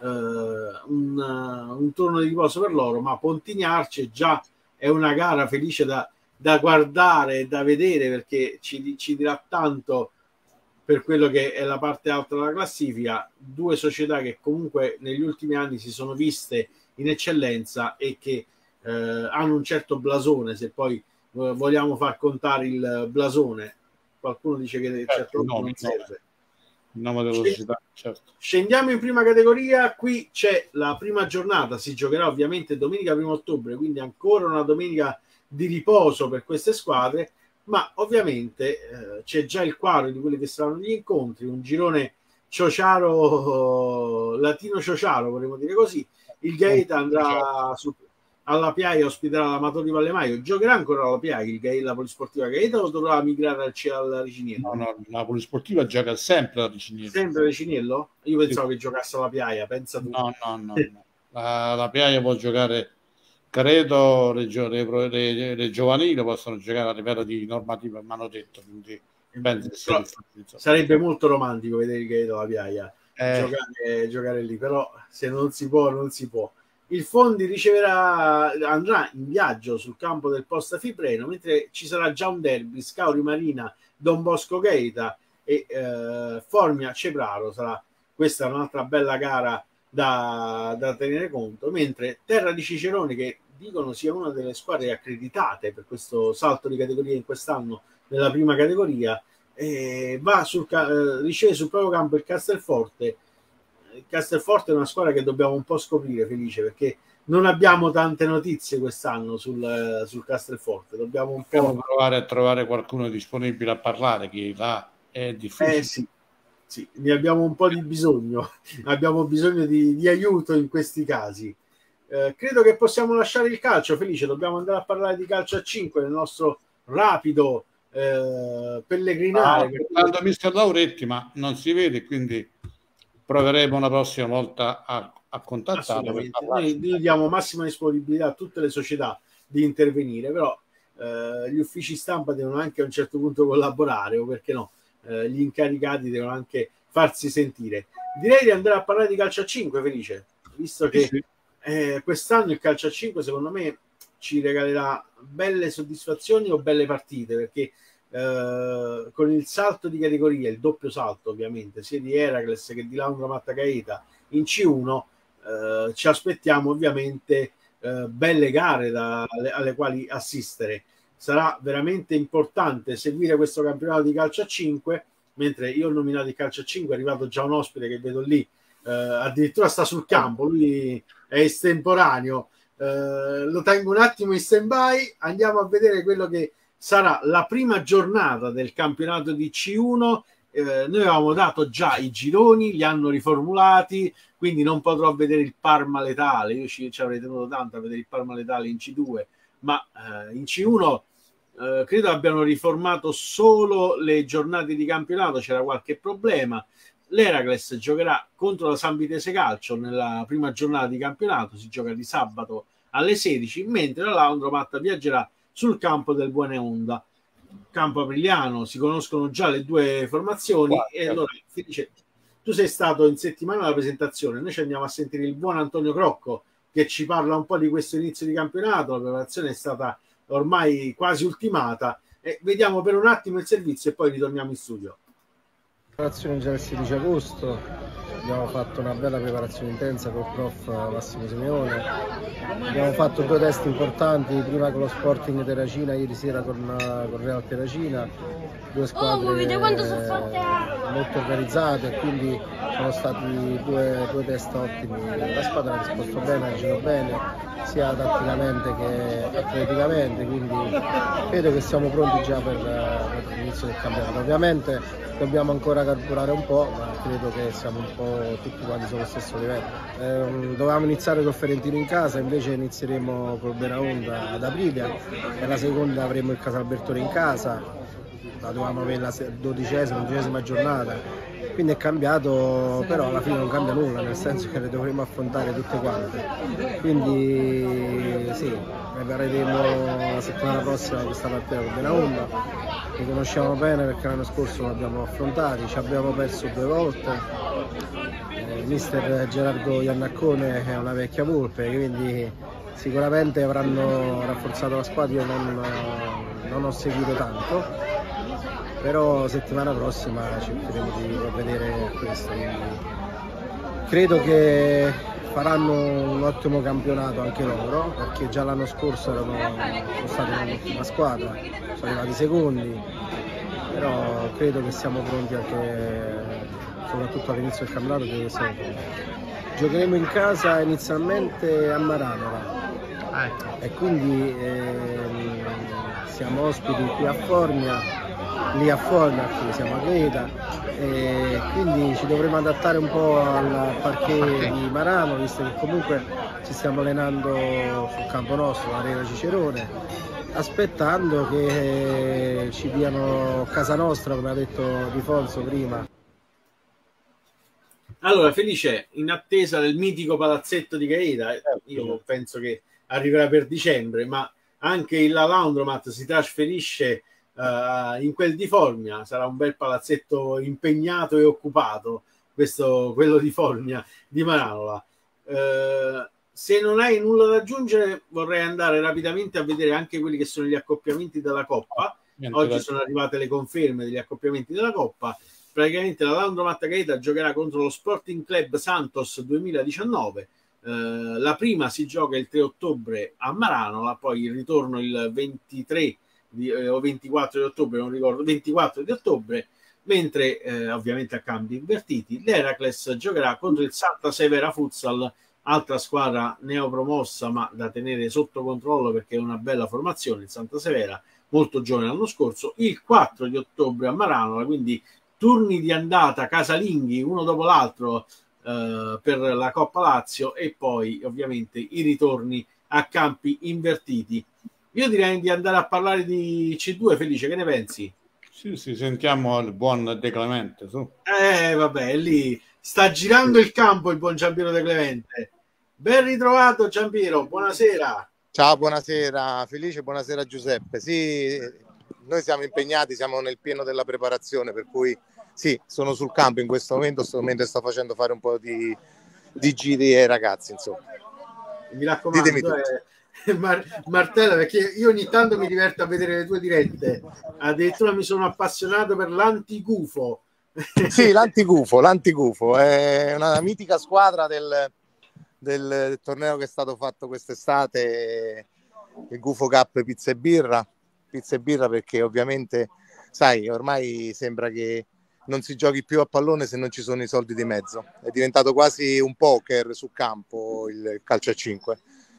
un turno di riposo per loro, ma Pontignarce già è una gara felice da guardare e da vedere, perché ci dirà tanto per quello che è la parte alta della classifica. Due società che comunque negli ultimi anni si sono viste in eccellenza e che hanno un certo blasone. Se poi vogliamo far contare il blasone, qualcuno dice che certo non serve. Il nome della società, certo. Scendiamo in prima categoria. Qui c'è la prima giornata, si giocherà ovviamente domenica 1 ottobre, quindi ancora una domenica di riposo per queste squadre, ma ovviamente c'è già il quadro di quelli che saranno gli incontri, un girone ciociaro, latino ciociaro, vorremmo dire così. Il Gaeta andrà alla Piaia, ospiterà l'Amatori Vallemaio. Giocherà ancora alla Piaia la Polisportiva Gaeta, o dovrà migrare al Riciniello? No, la Polisportiva gioca sempre al Riciniello. Sempre al Riciniello? Io pensavo che giocasse alla Piaia, pensa tu. No. La Piaia può giocare, credo, le giovanili possono giocare a livello di normativa, mi hanno detto, quindi sarebbe molto romantico vedere il Gaeta alla Piaia giocare lì, però se non si può, non si può. Il Fondi andrà in viaggio sul campo del Posta Fibreno, mentre ci sarà già un derby, Scauri Marina, Don Bosco Gaeta e Formia Cepraro. Questa è un'altra bella gara da tenere conto, mentre Terra di Cicerone, che dicono sia una delle squadre accreditate per questo salto di categoria in quest'anno nella prima categoria, riceve sul proprio campo il Castelforte. Il Castelforte è una squadra che dobbiamo un po' scoprire, Felice, perché non abbiamo tante notizie quest'anno sul Castelforte. Dobbiamo un po' provare a trovare qualcuno disponibile a parlare, che là è difficile. Sì, ne abbiamo un po' di bisogno. Abbiamo bisogno di aiuto in questi casi. Credo che possiamo lasciare il calcio, Felice. Dobbiamo andare a parlare di calcio a 5 nel nostro rapido pellegrinare. Parlando mister Lauretti, ma non si vede, quindi proveremo la prossima volta a contattarlo. Noi diamo massima disponibilità a tutte le società di intervenire, però gli uffici stampa devono anche a un certo punto collaborare, o perché no, gli incaricati devono anche farsi sentire. Direi di andare a parlare di calcio a 5, Felice, visto che quest'anno il calcio a 5 secondo me ci regalerà belle soddisfazioni o belle partite, perché con il salto di categoria, il doppio salto ovviamente sia di Heracles che di Laundra Matta Gaeta in C1, ci aspettiamo ovviamente belle gare alle quali assistere. Sarà veramente importante seguire questo campionato di calcio a 5. Mentre io ho nominato il calcio a 5, è arrivato già un ospite che vedo lì addirittura sta sul campo, lui è estemporaneo. Lo tengo un attimo in stand-by, andiamo a vedere quello che sarà la prima giornata del campionato di C1. Noi avevamo dato già i gironi, li hanno riformulati, quindi non potrò vedere il Parma letale. Io ci avrei tenuto tanto a vedere il Parma letale in C2, ma in C1 credo abbiano riformato solo le giornate di campionato, c'era qualche problema. L'Heracles giocherà contro la San Vitese Calcio nella prima giornata di campionato, si gioca di sabato alle 16, mentre la Laundromat viaggerà sul campo del Buenaonda, campo apriliano. Si conoscono già le due formazioni. E allora, Felice, tu sei stato in settimana alla presentazione, noi ci andiamo a sentire il buon Antonio Crocco che ci parla un po' di questo inizio di campionato. La preparazione è stata ormai quasi ultimata e vediamo per un attimo il servizio e poi ritorniamo in studio. Preparazione già il 16 agosto, abbiamo fatto una bella preparazione intensa col prof Massimo Simeone, abbiamo fatto 2 test importanti, prima con lo Sporting Terracina, ieri sera con Real Terracina, 2 squadre molto organizzate, quindi sono stati due test ottimi. La squadra ha risposto bene, ha agito bene sia tatticamente che atleticamente, quindi credo che siamo pronti già per l'inizio del campionato. Ovviamente dobbiamo ancora carburare un po', ma credo che siamo un po' tutti quanti sullo stesso livello. Dovevamo iniziare col Ferentino in casa, invece inizieremo col Benaonda ad aprile e la seconda avremo il Casalbertone in casa, la dovevamo avere la 12ª giornata. Quindi è cambiato, però alla fine non cambia nulla, nel senso che le dovremo affrontare tutte quante. Quindi sì, prepareremo la settimana prossima questa partita con Benaonda. Li conosciamo bene perché l'anno scorso l'abbiamo affrontati, ci abbiamo perso 2 volte. Mister Gerardo Iannaccone è una vecchia volpe, quindi sicuramente avranno rafforzato la squadra. Io non ho seguito tanto, però settimana prossima cercheremo di vedere questo, quindi credo che faranno un ottimo campionato anche loro, perché già l'anno scorso sono stati un'ottima squadra, sono arrivati secondi, però credo che siamo pronti anche, soprattutto all'inizio del campionato, che siamo pronti. Giocheremo in casa inizialmente a Maranola e quindi siamo ospiti qui a Formia, lì a Formia, qui siamo a Greta, e quindi ci dovremo adattare un po' al parquet di Marano, visto che comunque ci stiamo allenando sul campo nostro, l'Arena Cicerone, aspettando che ci diano casa nostra, come ha detto Di Fonso prima. Allora, Felice, in attesa del mitico palazzetto di Gaeta, io penso che arriverà per dicembre, ma anche la Laundromat si trasferisce in quel di Formia, sarà un bel palazzetto impegnato e occupato, quello di Formia di Maranola. Se non hai nulla da aggiungere, vorrei andare rapidamente a vedere anche quelli che sono gli accoppiamenti della Coppa. Oggi sono arrivate le conferme degli accoppiamenti della Coppa. Praticamente la Laundromat Gaeta giocherà contro lo Sporting Club Santos 2019. La prima si gioca il 3 ottobre a Maranola, poi il ritorno il 23 o 24 di ottobre, non ricordo, 24 di ottobre, mentre ovviamente a campi invertiti l'Heracles giocherà contro il Santa Severa Futsal, altra squadra neopromossa ma da tenere sotto controllo perché è una bella formazione, il Santa Severa, molto giovane l'anno scorso, il 4 di ottobre a Maranola, quindi turni di andata casalinghi uno dopo l'altro per la Coppa Lazio e poi ovviamente i ritorni a campi invertiti. Io direi di andare a parlare di C2, Felice, che ne pensi? Sì, sentiamo il buon De Clemente. Su. Vabbè, lì sta girando il campo il buon Giampiero De Clemente. Ben ritrovato Giampiero, buonasera. Ciao, buonasera Felice, buonasera Giuseppe. Sì, noi siamo impegnati, siamo nel pieno della preparazione, per cui sì, sono sul campo in questo momento sto facendo fare un po' di giri ai ragazzi, insomma. Mi raccomando, Martella, perché io ogni tanto mi diverto a vedere le tue dirette, addirittura mi sono appassionato per l'Antigufo. Sì, l'Antigufo è una mitica squadra del torneo che è stato fatto quest'estate, il Gufo Cup Pizza e Birra, perché ovviamente sai, ormai sembra che non si giochi più a pallone se non ci sono i soldi di mezzo. È diventato quasi un poker su campo il calcio a 5.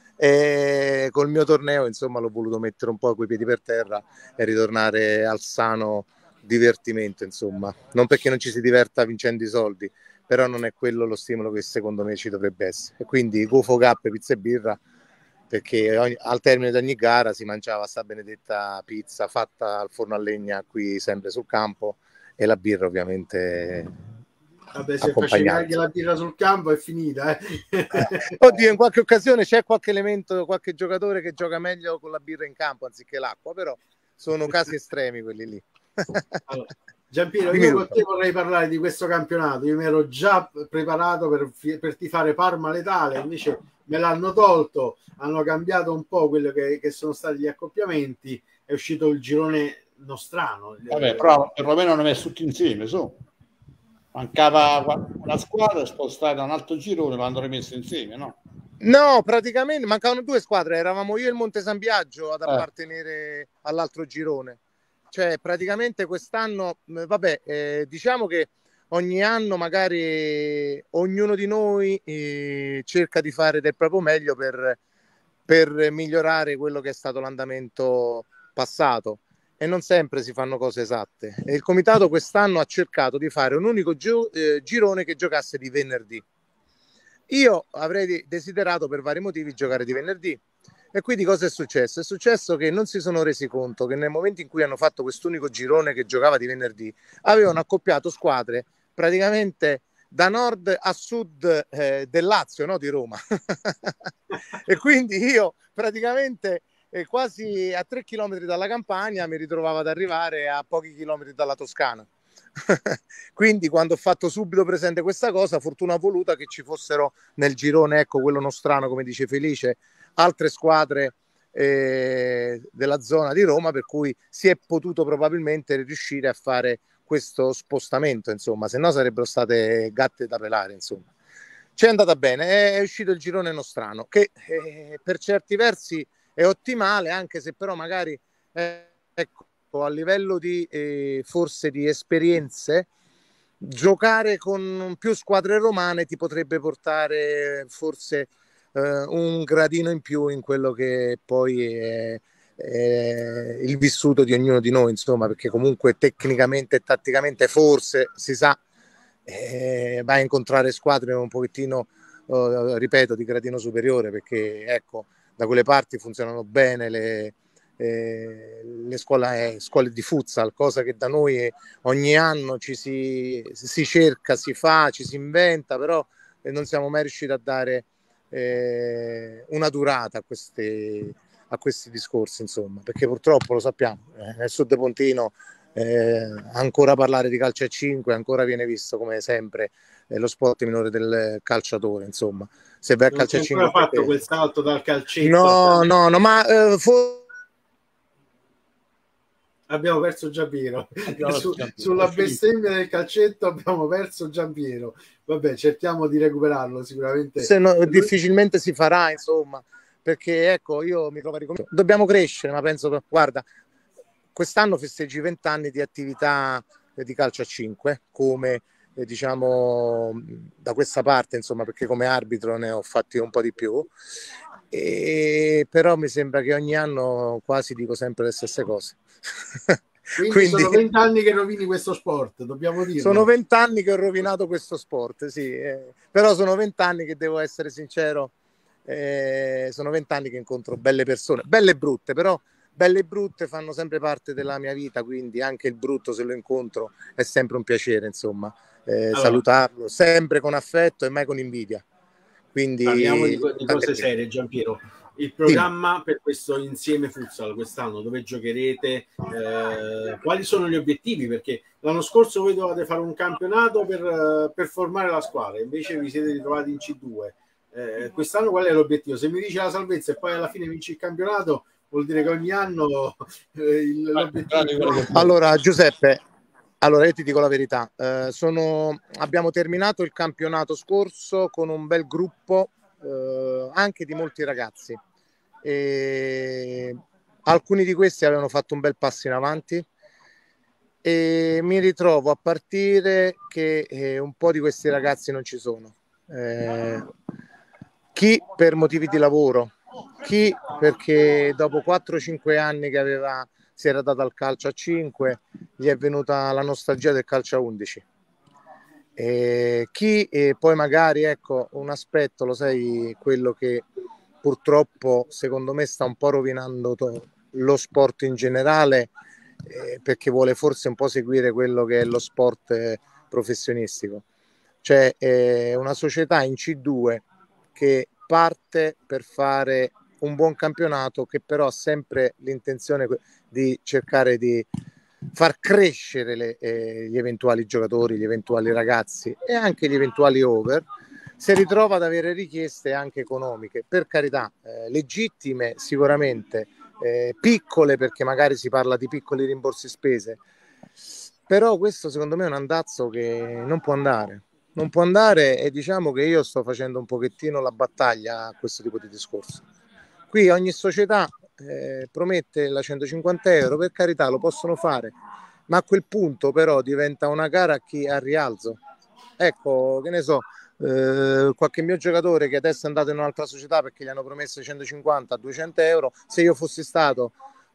E col mio torneo, insomma, l'ho voluto mettere un po' coi piedi per terra e ritornare al sano divertimento, insomma. Non perché non ci si diverta vincendo i soldi, però non è quello lo stimolo che secondo me ci dovrebbe essere. E quindi gufo, cappe, pizza e birra, perché al termine di ogni gara si mangiava sta benedetta pizza fatta al forno a legna qui sempre sul campo, e la birra ovviamente. Vabbè, se facevi anche la birra sul campo è finita. Oddio, in qualche occasione c'è qualche elemento, qualche giocatore che gioca meglio con la birra in campo anziché l'acqua, però sono casi estremi quelli lì. Allora, Giampiero, io con te vorrei parlare di questo campionato. Io mi ero già preparato per tifare Parma letale, invece me l'hanno tolto, hanno cambiato un po' quello che sono stati gli accoppiamenti, è uscito il girone nostrano. Vabbè, però perlomeno hanno messo tutti insieme, su. Mancava una squadra, spostata da un altro girone, l'hanno rimesso insieme, no? No, praticamente mancavano 2 squadre, eravamo io e il Monte San Biagio ad appartenere all'altro girone. Cioè, praticamente quest'anno, vabbè, diciamo che ogni anno magari ognuno di noi cerca di fare del proprio meglio per migliorare quello che è stato l'andamento passato, e non sempre si fanno cose esatte. E il comitato quest'anno ha cercato di fare un unico girone che giocasse di venerdì. Io avrei desiderato per vari motivi giocare di venerdì, e quindi cosa è successo? È successo che non si sono resi conto che nel momento in cui hanno fatto quest'unico girone che giocava di venerdì, avevano accoppiato squadre praticamente da nord a sud del Lazio, no? Di Roma. E quindi io praticamente quasi a 3 chilometri dalla Campania mi ritrovavo ad arrivare a pochi chilometri dalla Toscana. Quindi quando ho fatto subito presente questa cosa, fortuna ha voluta che ci fossero nel girone, ecco, quello nostrano, come dice Felice, altre squadre della zona di Roma, per cui si è potuto probabilmente riuscire a fare questo spostamento, insomma, se no sarebbero state gatte da pelare, insomma. Ci è andata bene, è uscito il girone nostrano, che per certi versi è ottimale, anche se però magari ecco, a livello di forse di esperienze, giocare con più squadre romane ti potrebbe portare forse un gradino in più in quello che poi è il vissuto di ognuno di noi, insomma, perché comunque tecnicamente e tatticamente forse si sa vai a incontrare squadre un pochettino ripeto, di gradino superiore, perché ecco, da quelle parti funzionano bene le scuole di futsal, cosa che da noi ogni anno si cerca, si fa, ci si inventa, però non siamo mai riusciti a dare una durata a questi discorsi, insomma, perché purtroppo lo sappiamo, nel sud pontino ancora parlare di calcio a 5 ancora viene visto come sempre lo sport minore del calciatore, insomma. Se vai a calcio a 5 non fatto quel salto dal calcetto no, ma abbiamo perso Giampiero sulla bestemmia del calcetto, abbiamo perso Giampiero. Vabbè, cerchiamo di recuperarlo sicuramente. Se no, difficilmente si farà, insomma, perché ecco, io mi trovo a ricominciare. Dobbiamo crescere, ma penso che, guarda, quest'anno festeggi 20 anni di attività di calcio a 5, come diciamo da questa parte, insomma, perché come arbitro ne ho fatti un po' di più, però mi sembra che ogni anno quasi dico sempre le stesse cose. Quindi sono 20 anni che rovini questo sport, dobbiamo dirlo. Sono 20 anni che ho rovinato questo sport, sì, però sono 20 anni che, devo essere sincero, sono 20 anni che incontro belle persone, belle e brutte, però belle e brutte fanno sempre parte della mia vita, quindi anche il brutto, se lo incontro, è sempre un piacere, insomma, allora, salutarlo sempre con affetto e mai con invidia. Quindi parliamo di cose serie, Giampiero. Il programma per questo insieme futsal quest'anno, dove giocherete, quali sono gli obiettivi? Perché l'anno scorso voi dovevate fare un campionato per formare la squadra, invece vi siete ritrovati in C2. Quest'anno qual è l'obiettivo? Se mi dici la salvezza e poi alla fine vinci il campionato, vuol dire che ogni anno l'obiettivo... Allora, Giuseppe, io ti dico la verità, abbiamo terminato il campionato scorso con un bel gruppo anche di molti ragazzi, e alcuni di questi avevano fatto un bel passo in avanti, e mi ritrovo a partire che un po' di questi ragazzi non ci sono. Chi per motivi di lavoro, chi perché dopo 4-5 anni che si era dato al calcio a 5, gli è venuta la nostalgia del calcio a 11. Chi poi magari, ecco, un aspetto, lo sai, quello che purtroppo secondo me sta un po' rovinando lo sport in generale, perché vuole forse un po' seguire quello che è lo sport professionistico. Cioè una società in C2 che parte per fare un buon campionato, che però ha sempre l'intenzione di cercare di far crescere gli eventuali giocatori, gli eventuali ragazzi e anche gli eventuali over, si ritrova ad avere richieste anche economiche, per carità, legittime sicuramente, piccole, perché magari si parla di piccoli rimborsi spese, però questo secondo me è un andazzo che non può andare. Non può andare, e diciamo che io sto facendo un pochettino la battaglia a questo tipo di discorso. Qui ogni società promette la 150 euro, per carità, lo possono fare, ma a quel punto però diventa una gara a chi ha rialzo. Ecco, che ne so, qualche mio giocatore che adesso è andato in un'altra società perché gli hanno promesso 150-200 euro, se io fossi stato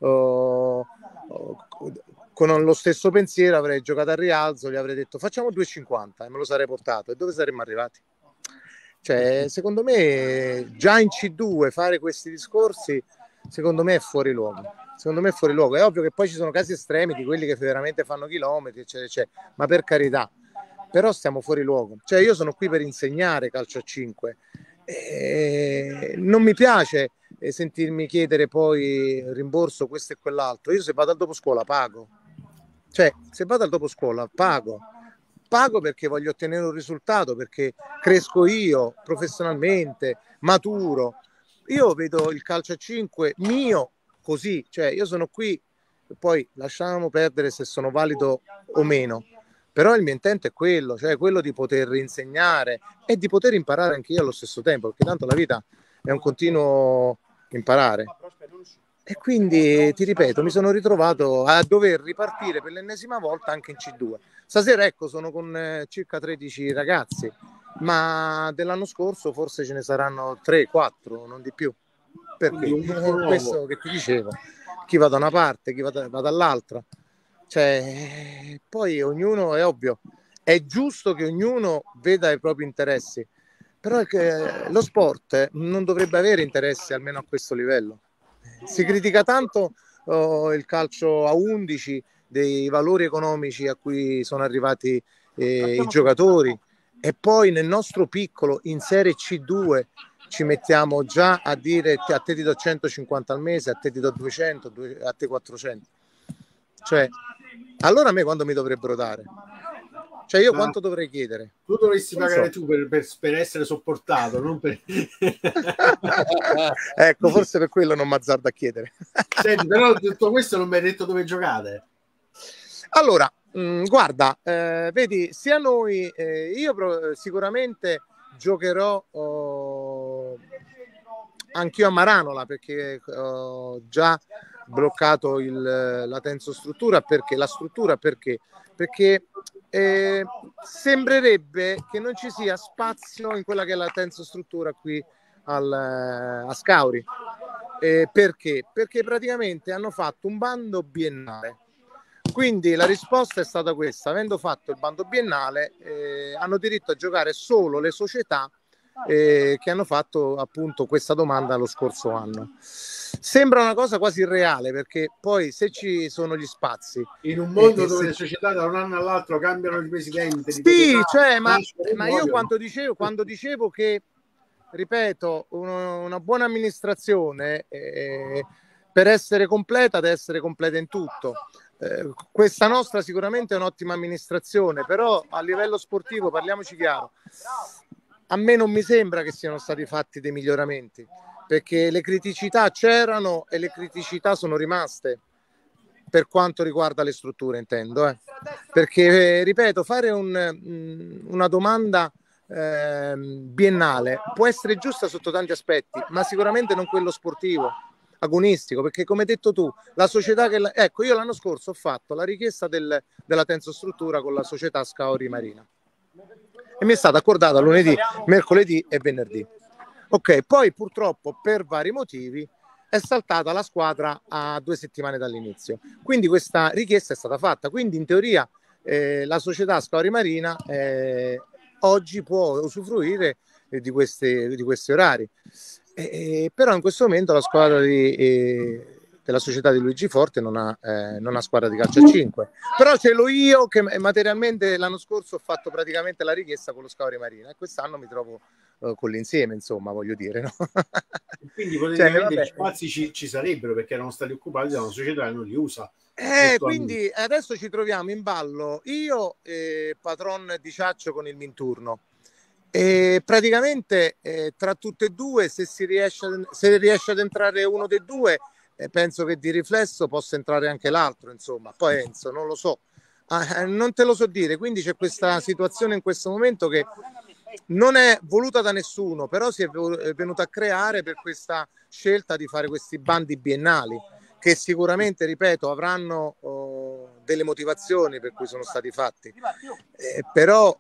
con lo stesso pensiero avrei giocato al rialzo, gli avrei detto facciamo 2,50 e me lo sarei portato, e dove saremmo arrivati? Cioè, secondo me già in C2 fare questi discorsi secondo me è fuori luogo. Secondo me è fuori luogo. È ovvio che poi ci sono casi estremi di quelli che veramente fanno chilometri, eccetera, eccetera, ma per carità, però stiamo fuori luogo. Cioè, io sono qui per insegnare calcio a 5 e non mi piace sentirmi chiedere poi rimborso questo e quell'altro. Io se vado al dopo scuola pago. Cioè, se vado al dopo scuola pago perché voglio ottenere un risultato, perché cresco io professionalmente, maturo. Io vedo il calcio a 5 mio così, cioè io sono qui, poi lasciamo perdere se sono valido o meno, però il mio intento è quello, cioè quello di poter insegnare e di poter imparare anche io allo stesso tempo, perché tanto la vita è un continuo imparare. E quindi ti ripeto, mi sono ritrovato a dover ripartire per l'ennesima volta anche in C2. Stasera, ecco, sono con circa 13 ragazzi, ma dell'anno scorso forse ce ne saranno 3-4, non di più. Perché questo che ti dicevo, chi va da una parte, chi va dall'altra. Cioè, poi ognuno, è ovvio, è giusto che ognuno veda i propri interessi, però lo sport non dovrebbe avere interessi almeno a questo livello. Si critica tanto il calcio a 11, dei valori economici a cui sono arrivati i giocatori, e poi nel nostro piccolo in Serie C2 ci mettiamo già a dire a te ti do 150 al mese, a te ti do 200, a te 400. Cioè, allora a me quando mi dovrebbero dare? Cioè io quanto dovrei chiedere? Tu dovresti pagare tu per essere sopportato, non per... Ecco, forse per quello non mi azzardo a chiedere. Senti, però tutto questo non mi hai detto dove giocate. Allora, guarda, vedi, sia noi, io sicuramente giocherò anch'io a Maranola, perché ho già bloccato la tensostruttura, perché la struttura, perché sembrerebbe che non ci sia spazio in quella che è la tensostruttura qui a Scauri. Perché? Perché praticamente hanno fatto un bando biennale. Quindi la risposta è stata questa: avendo fatto il bando biennale, hanno diritto a giocare solo le società che hanno fatto appunto questa domanda lo scorso anno. Sembra una cosa quasi irreale, perché poi se ci sono gli spazi in un mondo dove le società da un anno all'altro cambiano di presidente, sì, cioè, ma io quando dicevo che, ripeto, una buona amministrazione per essere completa deve essere completa in tutto. Questa nostra sicuramente è un'ottima amministrazione, però a livello sportivo, parliamoci chiaro, a me non mi sembra che siano stati fatti dei miglioramenti, perché le criticità c'erano e le criticità sono rimaste, per quanto riguarda le strutture intendo, perché ripeto, fare una domanda biennale può essere giusta sotto tanti aspetti, ma sicuramente non quello sportivo. agonistico, perché come hai detto tu, la società ecco, io l'anno scorso ho fatto la richiesta della tensostruttura con la società Scauri Marina e mi è stata accordata lunedì, mercoledì e venerdì. Ok, poi purtroppo per vari motivi è saltata la squadra a 2 settimane dall'inizio, quindi questa richiesta è stata fatta, quindi in teoria la società Scauri Marina oggi può usufruire di questi orari. Però in questo momento la squadra della società di Luigi Forte non ha squadra di calcio a 5, però ce l'ho io che materialmente l'anno scorso ho fatto praticamente la richiesta con lo Scauri Marina e quest'anno mi trovo con l'insieme, insomma, voglio dire, no? Quindi praticamente gli spazi ci sarebbero perché erano stati occupati da una società che non li usa. Quindi adesso ci troviamo in ballo io e Patron di Ciaccio con il Minturno. E praticamente tra tutte e due, se riesce ad entrare uno dei due, penso che di riflesso possa entrare anche l'altro, insomma. Poi Enzo, non lo so, non te lo so dire. Quindi c'è questa situazione in questo momento che non è voluta da nessuno, però si è venuta a creare per questa scelta di fare questi bandi biennali che sicuramente, ripeto, avranno delle motivazioni per cui sono stati fatti, però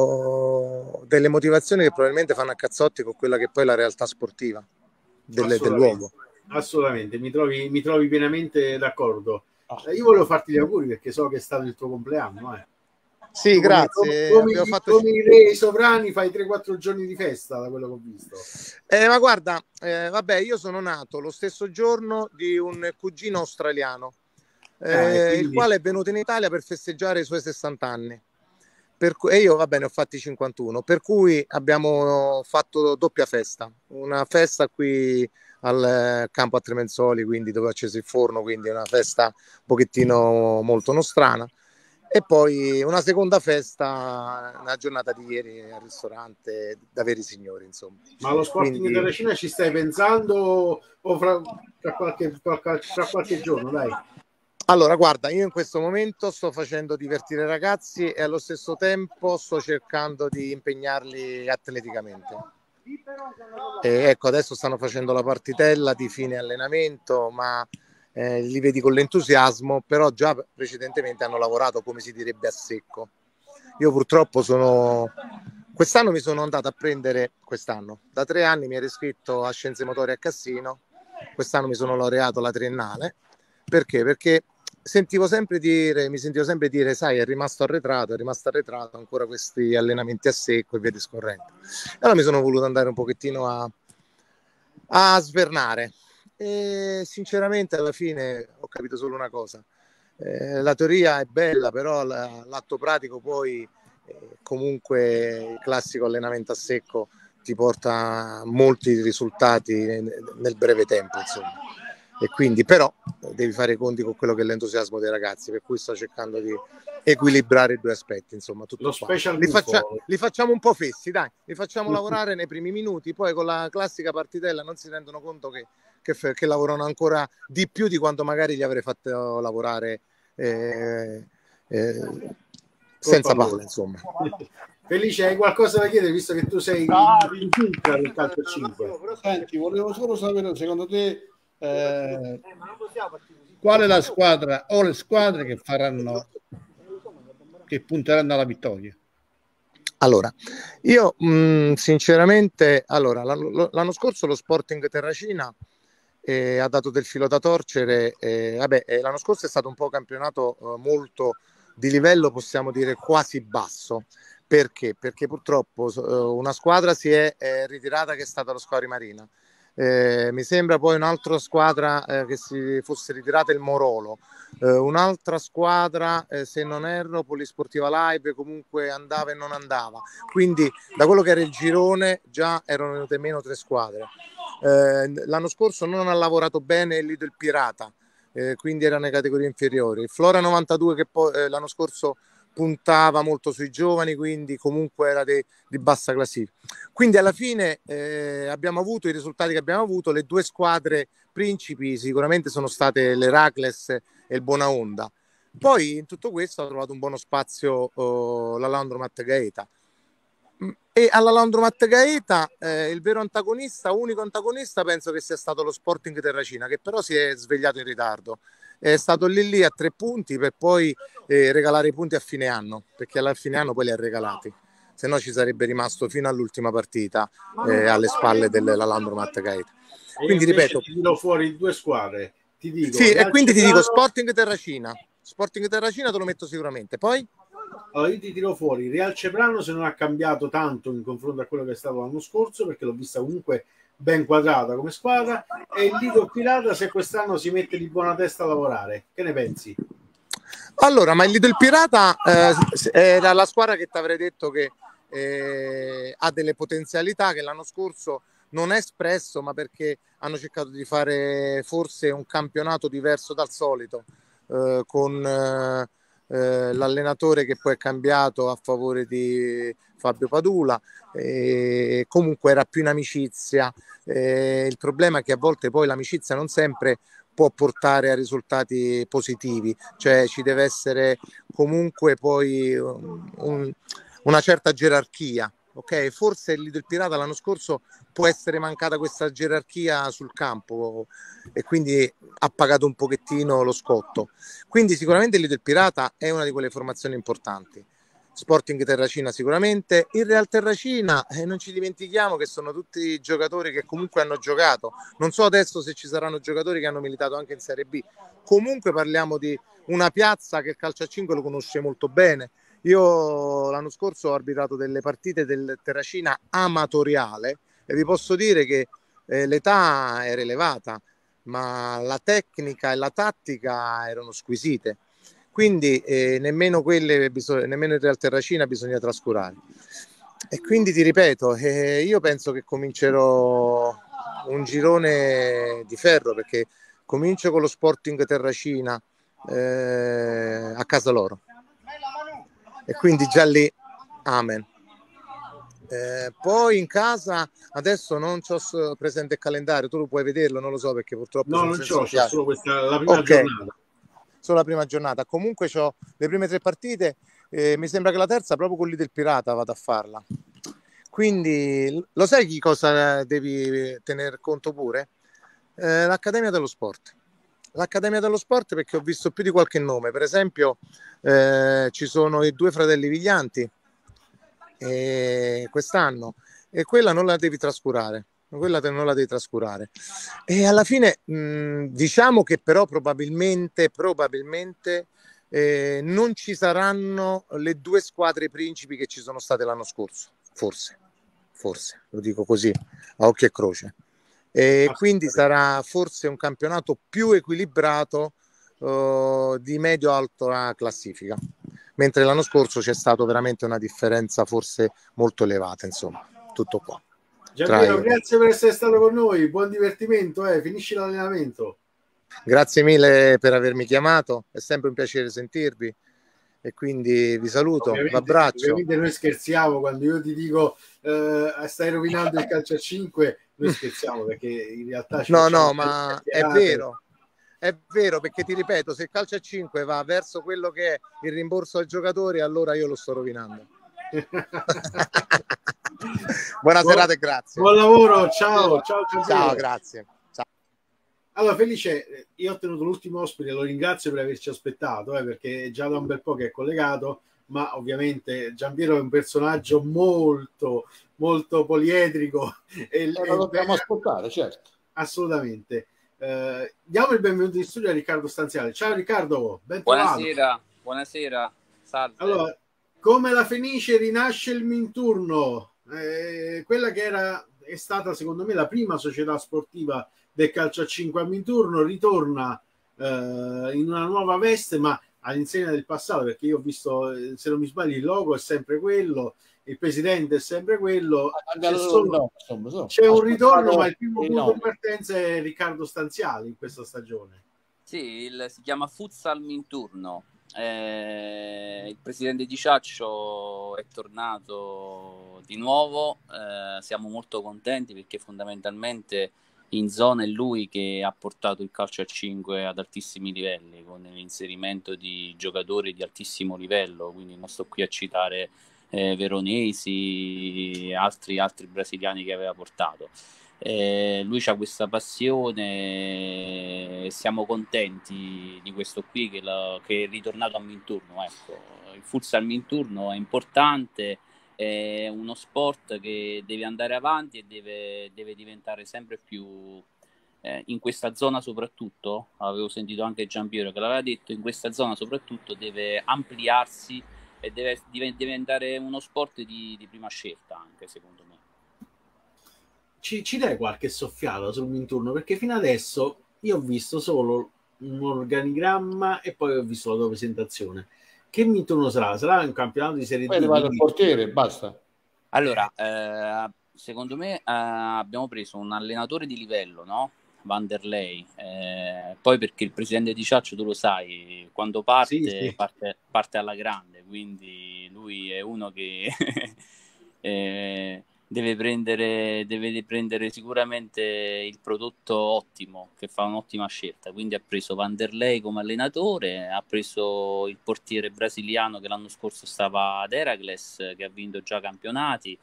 delle motivazioni che probabilmente fanno a cazzotti con quella che poi è la realtà sportiva del luogo. Assolutamente, mi trovi pienamente d'accordo. Io volevo farti gli auguri perché so che è stato il tuo compleanno. Sì, grazie. Come i re sovrani fai 3-4 giorni di festa, da quello che ho visto. Ma guarda, vabbè, io sono nato lo stesso giorno di un cugino australiano, il quale è venuto in Italia per festeggiare i suoi 60 anni. E io, va bene, ho fatti 51, per cui abbiamo fatto doppia festa. Una festa qui al campo a Tremenzoli, quindi dove ho acceso il forno, quindi una festa un pochettino molto nostrana. E poi una seconda festa, una giornata di ieri al ristorante da veri signori, insomma. Ma lo Sporting della Cina ci stai pensando o fra qualche giorno, dai? Allora, guarda, io in questo momento sto facendo divertire i ragazzi e allo stesso tempo sto cercando di impegnarli atleticamente. E ecco, adesso stanno facendo la partitella di fine allenamento, ma li vedi con l'entusiasmo, però già precedentemente hanno lavorato, come si direbbe, a secco. Io purtroppo quest'anno mi sono andato a prendere, da 3 anni mi ero iscritto a Scienze Motorie a Cassino, quest'anno mi sono laureato alla triennale. Perché? Perché mi sentivo sempre dire, sai, è rimasto arretrato, ancora questi allenamenti a secco e via discorrendo. Allora mi sono voluto andare un pochettino a svernare. E sinceramente alla fine ho capito solo una cosa, la teoria è bella, però l'atto pratico poi comunque il classico allenamento a secco ti porta molti risultati nel breve tempo, insomma. E quindi però devi fare i conti con quello che è l'entusiasmo dei ragazzi, per cui sto cercando di equilibrare i due aspetti, insomma, tutto qua. Li facciamo un po' fessi, dai, li facciamo lavorare nei primi minuti, poi con la classica partitella non si rendono conto che lavorano ancora di più di quanto magari li avrei fatto lavorare senza palla, insomma. Felice, hai qualcosa da chiedere visto che tu sei in punta del calcio 5? Senti, volevo solo sapere, secondo te qual è la squadra o le squadre che punteranno alla vittoria? Allora, io sinceramente, l'anno scorso lo Sporting Terracina ha dato del filo da torcere, l'anno scorso è stato un po' campionato molto di livello, possiamo dire quasi basso. Perché? Perché purtroppo una squadra si è ritirata, che è stata lo Scauri Marina. Mi sembra poi un'altra squadra che si fosse ritirata, il Morolo, un'altra squadra se non erro Polisportiva Live, comunque andava e non andava, quindi da quello che era il girone già erano venute meno 3 squadre. L'anno scorso non ha lavorato bene il Lido il Pirata, quindi era nelle categorie inferiori. Il Flora 92 che poi l'anno scorso puntava molto sui giovani, quindi comunque era di bassa classifica. Quindi alla fine abbiamo avuto i risultati che abbiamo avuto. Le 2 squadre principi sicuramente sono state l'Heracles e il Bonaonda. Poi in tutto questo ha trovato un buono spazio la Laundromat Gaeta. E alla Laundromat Gaeta il vero antagonista, unico antagonista, penso che sia stato lo Sporting Terracina, che però si è svegliato in ritardo. È stato lì a 3 punti per poi regalare i punti a fine anno, perché alla fine anno poi li ha regalati, se no ci sarebbe rimasto fino all'ultima partita alle spalle della Laundromat Gaeta. Quindi ripeto, ti tiro fuori 2 squadre, ti dico, sì, e quindi ti dico Sporting Terracina te lo metto sicuramente. Poi allora io ti tiro fuori Real Ceprano, se non ha cambiato tanto in confronto a quello che è stato l'anno scorso, perché l'ho vista comunque ben quadrata come squadra, e il Lido Pirata se quest'anno si mette di buona testa a lavorare. Che ne pensi? Allora, ma il Lido Pirata era la squadra che ti avrei detto che ha delle potenzialità che l'anno scorso non è espresso, ma perché hanno cercato di fare forse un campionato diverso dal solito, con l'allenatore che poi è cambiato a favore di Fabio Padula, comunque era più in amicizia. Il problema è che a volte poi l'amicizia non sempre può portare a risultati positivi, cioè ci deve essere comunque poi una certa gerarchia. Ok, forse il Lido Pirata l'anno scorso può essere mancata questa gerarchia sul campo e quindi ha pagato un pochettino lo scotto. Quindi sicuramente il Lido Pirata è una di quelle formazioni importanti. Sporting Terracina sicuramente, il Real Terracina non ci dimentichiamo che sono tutti giocatori che comunque hanno giocato, non so adesso se ci saranno giocatori che hanno militato anche in Serie B, comunque parliamo di una piazza che il calcio a 5 lo conosce molto bene. Io l'anno scorso ho arbitrato delle partite del Terracina amatoriale e vi posso dire che l'età era elevata, ma la tecnica e la tattica erano squisite. Quindi nemmeno nemmeno il Real Terracina bisogna trascurare. E quindi ti ripeto, io penso che comincerò un girone di ferro, perché comincio con lo Sporting Terracina a casa loro. E quindi già lì, amen. Poi in casa adesso non c'ho presente il calendario, tu lo puoi vederlo, non lo so perché purtroppo no, non c'ho solo la prima giornata. Solo la prima giornata. Comunque c'ho le prime 3 partite, mi sembra che la terza proprio con lì del Pirata vado a farla. Quindi lo sai di cosa devi tener conto pure? L'Accademia dello Sport. L'Accademia dello Sport, perché ho visto più di qualche nome, per esempio ci sono i 2 fratelli Viglianti quest'anno, e quella non la devi trascurare. E alla fine diciamo che però probabilmente non ci saranno le 2 squadre principi che ci sono state l'anno scorso, forse lo dico così a occhio e croce, e quindi sarà forse un campionato più equilibrato di medio-alta classifica, mentre l'anno scorso c'è stato veramente una differenza forse molto elevata. Insomma, tutto qua. Gianpiero, grazie per essere stato con noi, buon divertimento, finisci l'allenamento. Grazie mille per avermi chiamato, è sempre un piacere sentirvi e quindi vi saluto, vi abbraccio. Ovviamente noi scherziamo quando io ti dico stai rovinando il calcio a 5, noi scherziamo perché in realtà no, ma è vero, perché ti ripeto, se il calcio a 5 va verso quello che è il rimborso ai giocatori, allora io lo sto rovinando. Buona serata e grazie. Buon lavoro, ciao, grazie. Ciao. Allora Felice, io ho tenuto l'ultimo ospite, lo ringrazio per averci aspettato, perché già da un bel po' che è collegato, ma ovviamente Gianpiero è un personaggio molto molto poliedrico e lo dobbiamo ascoltare, certo. Assolutamente. Diamo il benvenuto in studio a Riccardo Stanziale. Ciao Riccardo, ben trovato. Buonasera, salve. Allora, come la Fenice rinasce il Minturno, quella che è stata secondo me la prima società sportiva del calcio a 5 a Minturno, ritorna in una nuova veste, ma all'insegna del passato, perché io ho visto, se non mi sbaglio, il logo è sempre quello, il presidente è sempre quello, c'è un ritorno, ma il primo punto di partenza è Riccardo Stanziali in questa stagione. Sì, si chiama Futsal Minturno. Il presidente Di Ciaccio è tornato di nuovo, siamo molto contenti perché fondamentalmente in zona è lui che ha portato il calcio a 5 ad altissimi livelli, con l'inserimento di giocatori di altissimo livello, quindi non sto qui a citare Veronesi, altri brasiliani che aveva portato. Lui ha questa passione, siamo contenti di questo qui che è ritornato a Minturno. Ecco. Il futsal Minturno è importante, è uno sport che deve andare avanti e deve diventare sempre più, in questa zona soprattutto, avevo sentito anche Giampiero che l'aveva detto, in questa zona soprattutto deve ampliarsi e deve diventare uno sport di prima scelta anche, secondo me. Ci dai qualche soffiata sul Minturno? Perché fino adesso io ho visto solo un organigramma e poi ho visto la tua presentazione. Che Minturno sarà? Sarà un campionato di Serie D? Poi vado al portiere, basta. Allora, secondo me abbiamo preso un allenatore di livello, no? Vanderlei, poi perché il presidente di Ciaccio, tu lo sai, quando parte alla grande, quindi lui è uno che deve prendere sicuramente il prodotto ottimo, che fa un'ottima scelta, quindi ha preso Vanderlei come allenatore, ha preso il portiere brasiliano che l'anno scorso stava ad Heracles, che ha vinto già campionati.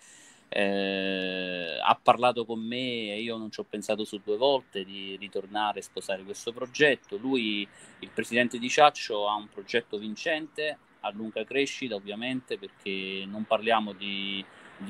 Ha parlato con me e io non ci ho pensato su due volte di ritornare e sposare questo progetto. Lui, il presidente di Ciaccio, ha un progetto vincente a lunga crescita, ovviamente, perché non parliamo di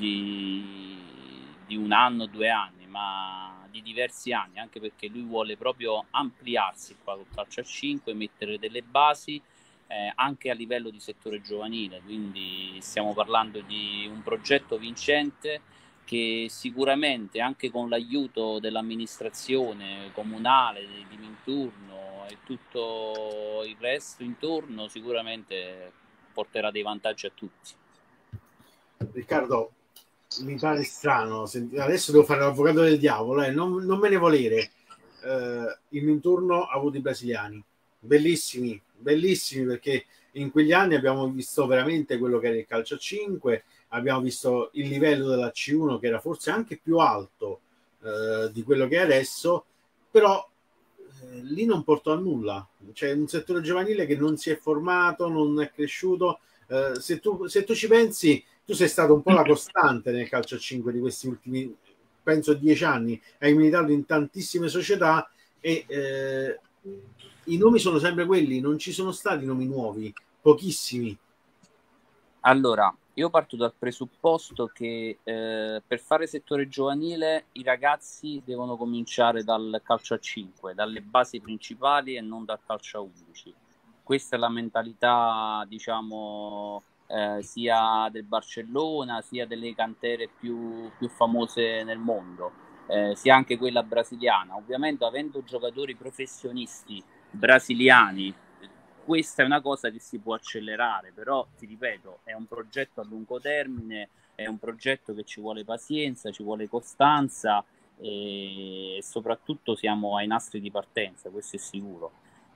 1 anno, 2 anni, ma di diversi anni, anche perché lui vuole proprio ampliarsi qua col calcio a 5, mettere delle basi anche a livello di settore giovanile, quindi stiamo parlando di un progetto vincente che sicuramente anche con l'aiuto dell'amministrazione comunale di Minturno e tutto il resto intorno sicuramente porterà dei vantaggi a tutti. Riccardo, mi pare strano, adesso devo fare l'avvocato del diavolo, non me ne volere. Il Minturno ha avuto i brasiliani bellissimi, perché in quegli anni abbiamo visto veramente quello che era il calcio a 5, abbiamo visto il livello della C1 che era forse anche più alto di quello che è adesso, però lì non portò a nulla, c'è un settore giovanile che non si è formato, non è cresciuto. Se tu ci pensi, tu sei stato un po' la costante nel calcio a 5 di questi ultimi, penso, 10 anni, hai militato in tantissime società e i nomi sono sempre quelli, non ci sono stati nomi nuovi, pochissimi. Allora, io parto dal presupposto che per fare settore giovanile i ragazzi devono cominciare dal calcio a 5, dalle basi principali e non dal calcio a 11. Questa è la mentalità, diciamo, sia del Barcellona, sia delle cantere più famose nel mondo, sia anche quella brasiliana. Ovviamente, avendo giocatori professionisti brasiliani, questa è una cosa che si può accelerare, però ti ripeto, è un progetto a lungo termine, è un progetto che ci vuole pazienza, ci vuole costanza e soprattutto siamo ai nastri di partenza, questo è sicuro.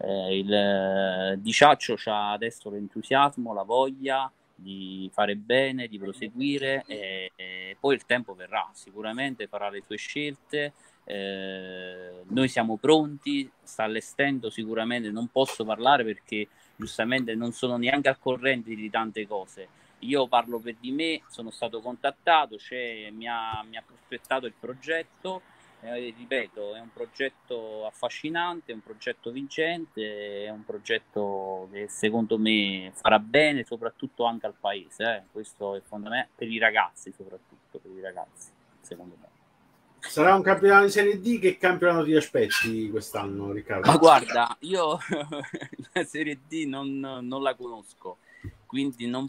Il Di Ciaccio c'ha adesso l'entusiasmo, la voglia di fare bene, di proseguire e poi il tempo verrà, sicuramente farà le sue scelte. Noi siamo pronti, sta allestendo sicuramente, non posso parlare perché giustamente non sono neanche al corrente di tante cose. Io parlo per di me, sono stato contattato, mi ha prospettato il progetto, ripeto, è un progetto affascinante, è un progetto vincente, è un progetto che secondo me farà bene soprattutto anche al paese, questo è fondamentale, per i ragazzi soprattutto, per i ragazzi, secondo me. Sarà un campionato di Serie D, che campionato ti aspetti quest'anno, Riccardo? Ma guarda, io la Serie D non la conosco, quindi non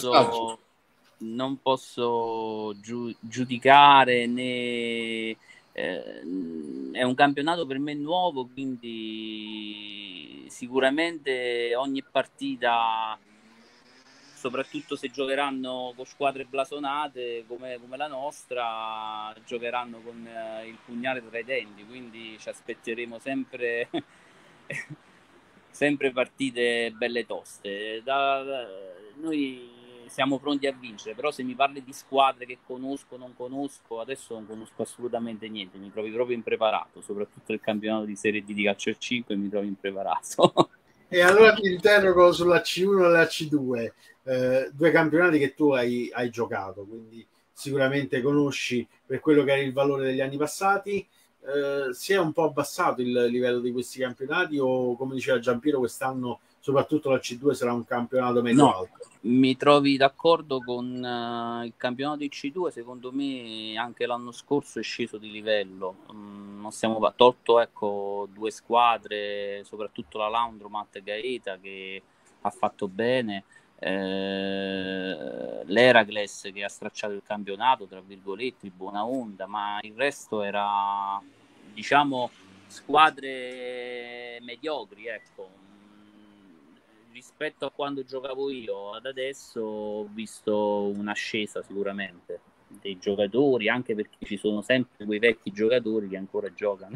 posso giudicare né... è un campionato per me nuovo, quindi sicuramente ogni partita, soprattutto se giocheranno con squadre blasonate come la nostra, giocheranno con il pugnale tra i denti, quindi ci aspetteremo sempre partite belle toste. Noi siamo pronti a vincere, però se mi parli di squadre che conosco, non conosco, adesso non conosco assolutamente niente, mi trovi proprio impreparato, soprattutto il campionato di Serie D di calcio a 5 mi trovo impreparato. E allora ti interrogo sulla C1 e la C2, due campionati che tu hai giocato, quindi sicuramente conosci per quello che era il valore degli anni passati. Si è un po' abbassato il livello di questi campionati o, come diceva Giampiero, quest'anno soprattutto la C2 sarà un campionato medio-alto? Mi trovi d'accordo con il campionato di C2? Secondo me anche l'anno scorso è sceso di livello. Non siamo tolto, ecco, due squadre, soprattutto la Laundromat e Gaeta, che ha fatto bene, l'Heracles che ha stracciato il campionato, tra virgolette, il buona onda, ma il resto era, diciamo, squadre mediocri, ecco. Rispetto a quando giocavo io ad adesso ho visto un'ascesa sicuramente dei giocatori, anche perché ci sono sempre quei vecchi giocatori che ancora giocano.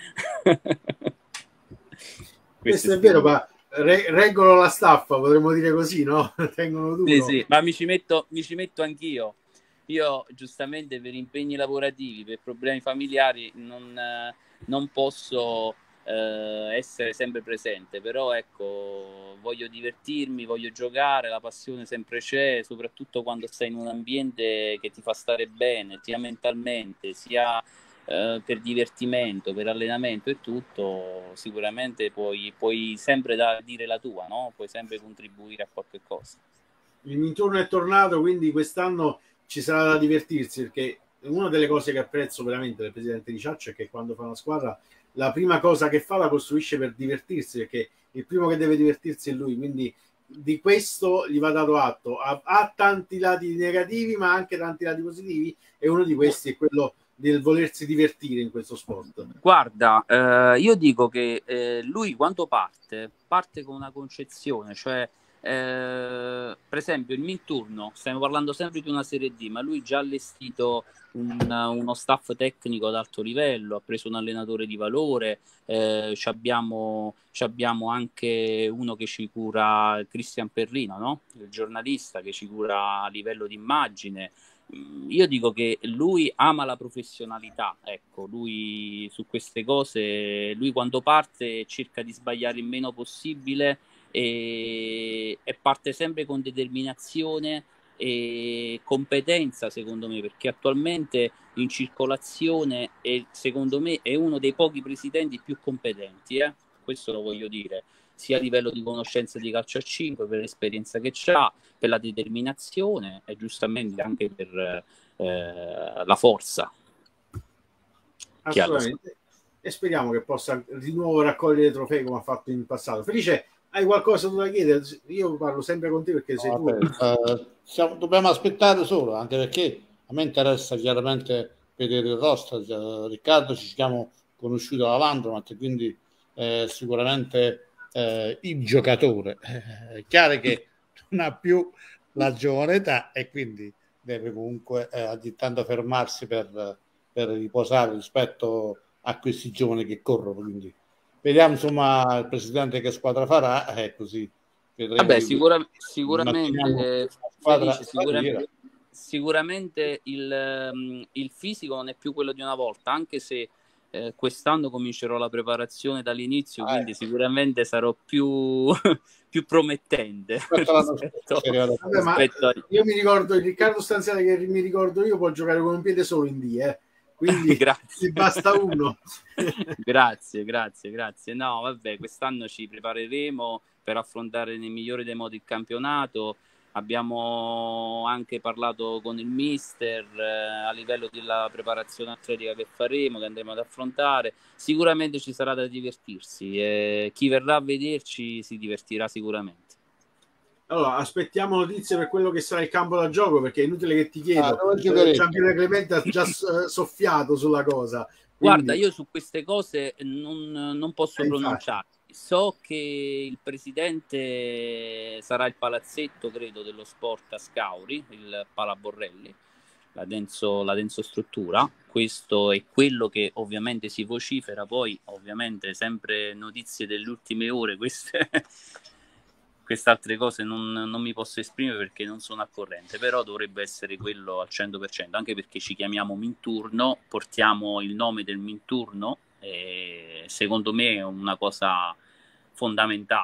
Questo è vero, ma reggono la staffa, potremmo dire così, no? Tengono duro. Sì, ma mi ci metto anch'io. Io giustamente per impegni lavorativi, per problemi familiari non posso essere sempre presente, però ecco, voglio divertirmi, voglio giocare, la passione sempre c'è, soprattutto quando sei in un ambiente che ti fa stare bene, sia mentalmente, sia per divertimento, per allenamento e tutto. Sicuramente puoi sempre dire la tua, no? Puoi sempre contribuire a qualche cosa. Il Minturno è tornato, quindi quest'anno ci sarà da divertirsi, perché una delle cose che apprezzo veramente del presidente di Ciaccio è che quando fa una squadra la prima cosa che fa la costruisce per divertirsi, perché il primo che deve divertirsi è lui, quindi di questo gli va dato atto. Ha tanti lati negativi ma anche tanti lati positivi, e uno di questi è quello del volersi divertire in questo sport. Guarda, io dico che lui quando parte con una concezione, cioè per esempio il Minturno, stiamo parlando sempre di una Serie D, ma lui già ha allestito uno staff tecnico ad alto livello, ha preso un allenatore di valore, abbiamo anche uno che ci cura, Cristian Perrino, no? Il giornalista che ci cura a livello di immagine. Io dico che lui ama la professionalità, ecco, lui su queste cose, lui quando parte cerca di sbagliare il meno possibile e parte sempre con determinazione e competenza, secondo me, perché attualmente in circolazione secondo me è uno dei pochi presidenti più competenti, questo lo voglio dire, sia a livello di conoscenza di calcio a 5, per l'esperienza che ha, per la determinazione e giustamente anche per la forza. Assolutamente. E speriamo che possa di nuovo raccogliere trofei come ha fatto in passato. Felice, hai qualcosa da chiedere? Io parlo sempre con te perché sei tu. Dobbiamo aspettare solo, anche perché a me interessa chiaramente vedere il roster. Riccardo ci siamo conosciuti alla Landromat, quindi sicuramente il giocatore è chiaro che non ha più la giovane età e quindi deve comunque ogni tanto fermarsi per riposare rispetto a questi giovani che corrono, quindi vediamo insomma il presidente che squadra farà e così vedremo. Vabbè, sicuramente il fisico non è più quello di una volta, anche se quest'anno comincerò la preparazione dall'inizio, quindi sicuramente sarò più promettente. Io mi ricordo il Riccardo Stanziale che mi ricordo io può giocare con un piede solo in D, quindi ti basta uno. grazie. No, vabbè, quest'anno ci prepareremo per affrontare nel migliore dei modi il campionato. Abbiamo anche parlato con il mister a livello della preparazione atletica che faremo, che andremo ad affrontare. Sicuramente ci sarà da divertirsi e chi verrà a vederci si divertirà sicuramente. Allora, aspettiamo notizie per quello che sarà il campo da gioco, perché è inutile che ti chiedo. Giampiero Clemente ha già soffiato sulla cosa. Quindi... Guarda, io su queste cose non posso pronunciarmi. So che il presidente sarà il palazzetto, credo, dello sport a Scauri, il Palaborrelli, la denso struttura. Questo è quello che ovviamente si vocifera, poi ovviamente sempre notizie delle ultime ore, queste altre cose non mi posso esprimere perché non sono a corrente, però dovrebbe essere quello al 100%, anche perché ci chiamiamo Minturno, portiamo il nome del Minturno e secondo me è una cosa fondamentale,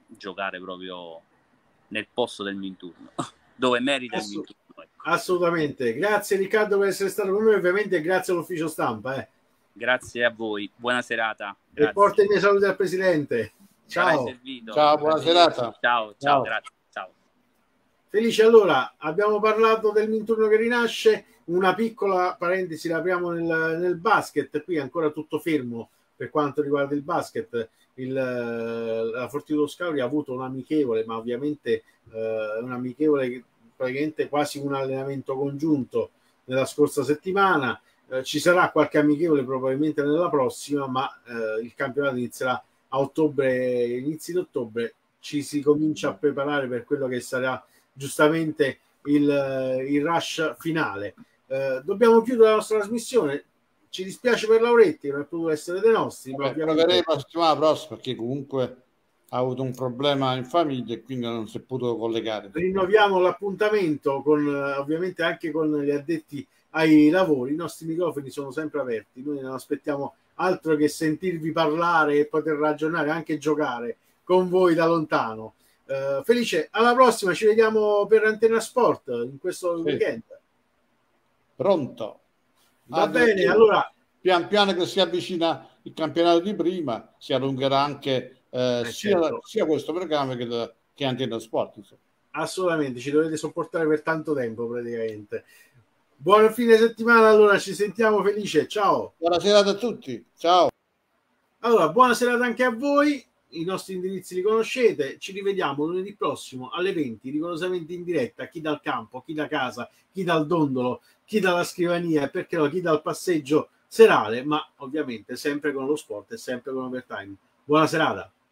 giocare proprio nel posto del Minturno, dove merita il Minturno. Ecco. Assolutamente. Grazie Riccardo per essere stato con noi, ovviamente grazie all'ufficio stampa. Grazie a voi, buona serata. Grazie. E porta i miei saluti al Presidente. Ciao. Ciao, buona serata. Ciao, grazie. Ciao. Felice, allora, abbiamo parlato del Minturno che rinasce, una piccola parentesi la apriamo nel basket, qui è ancora tutto fermo per quanto riguarda il basket. La Fortitudo Scauri ha avuto un amichevole, ma ovviamente un amichevole praticamente quasi un allenamento congiunto nella scorsa settimana. Ci sarà qualche amichevole probabilmente nella prossima, ma il campionato inizierà a ottobre, inizi di ottobre. Ci si comincia a preparare per quello che sarà giustamente il rush finale. Dobbiamo chiudere la nostra trasmissione. Ci dispiace per Lauretti, non è potuto essere dei nostri. Ma proveremo la settimana prossima, perché comunque ha avuto un problema in famiglia e quindi non si è potuto collegare. Rinnoviamo l'appuntamento con ovviamente anche con gli addetti ai lavori. I nostri microfoni sono sempre aperti, noi non aspettiamo altro che sentirvi parlare e poter ragionare, anche giocare con voi da lontano. Felice, alla prossima, ci vediamo per Antenna Sport in questo weekend. Pronto? Va bene, allora pian piano che si avvicina il campionato di prima si allungherà anche sia questo programma che Antenna Sport, insomma. Assolutamente, ci dovete sopportare per tanto tempo praticamente. Buon fine settimana, allora ci sentiamo. Felice, ciao. Buona serata a tutti, ciao. Allora, buona serata anche a voi. I nostri indirizzi li conoscete, ci rivediamo lunedì prossimo alle 20, rigorosamente in diretta, chi dal campo, chi da casa, chi dal dondolo, chi dalla scrivania e perché no, chi dal passeggio serale, ma ovviamente sempre con lo sport e sempre con Overtime. Buona serata.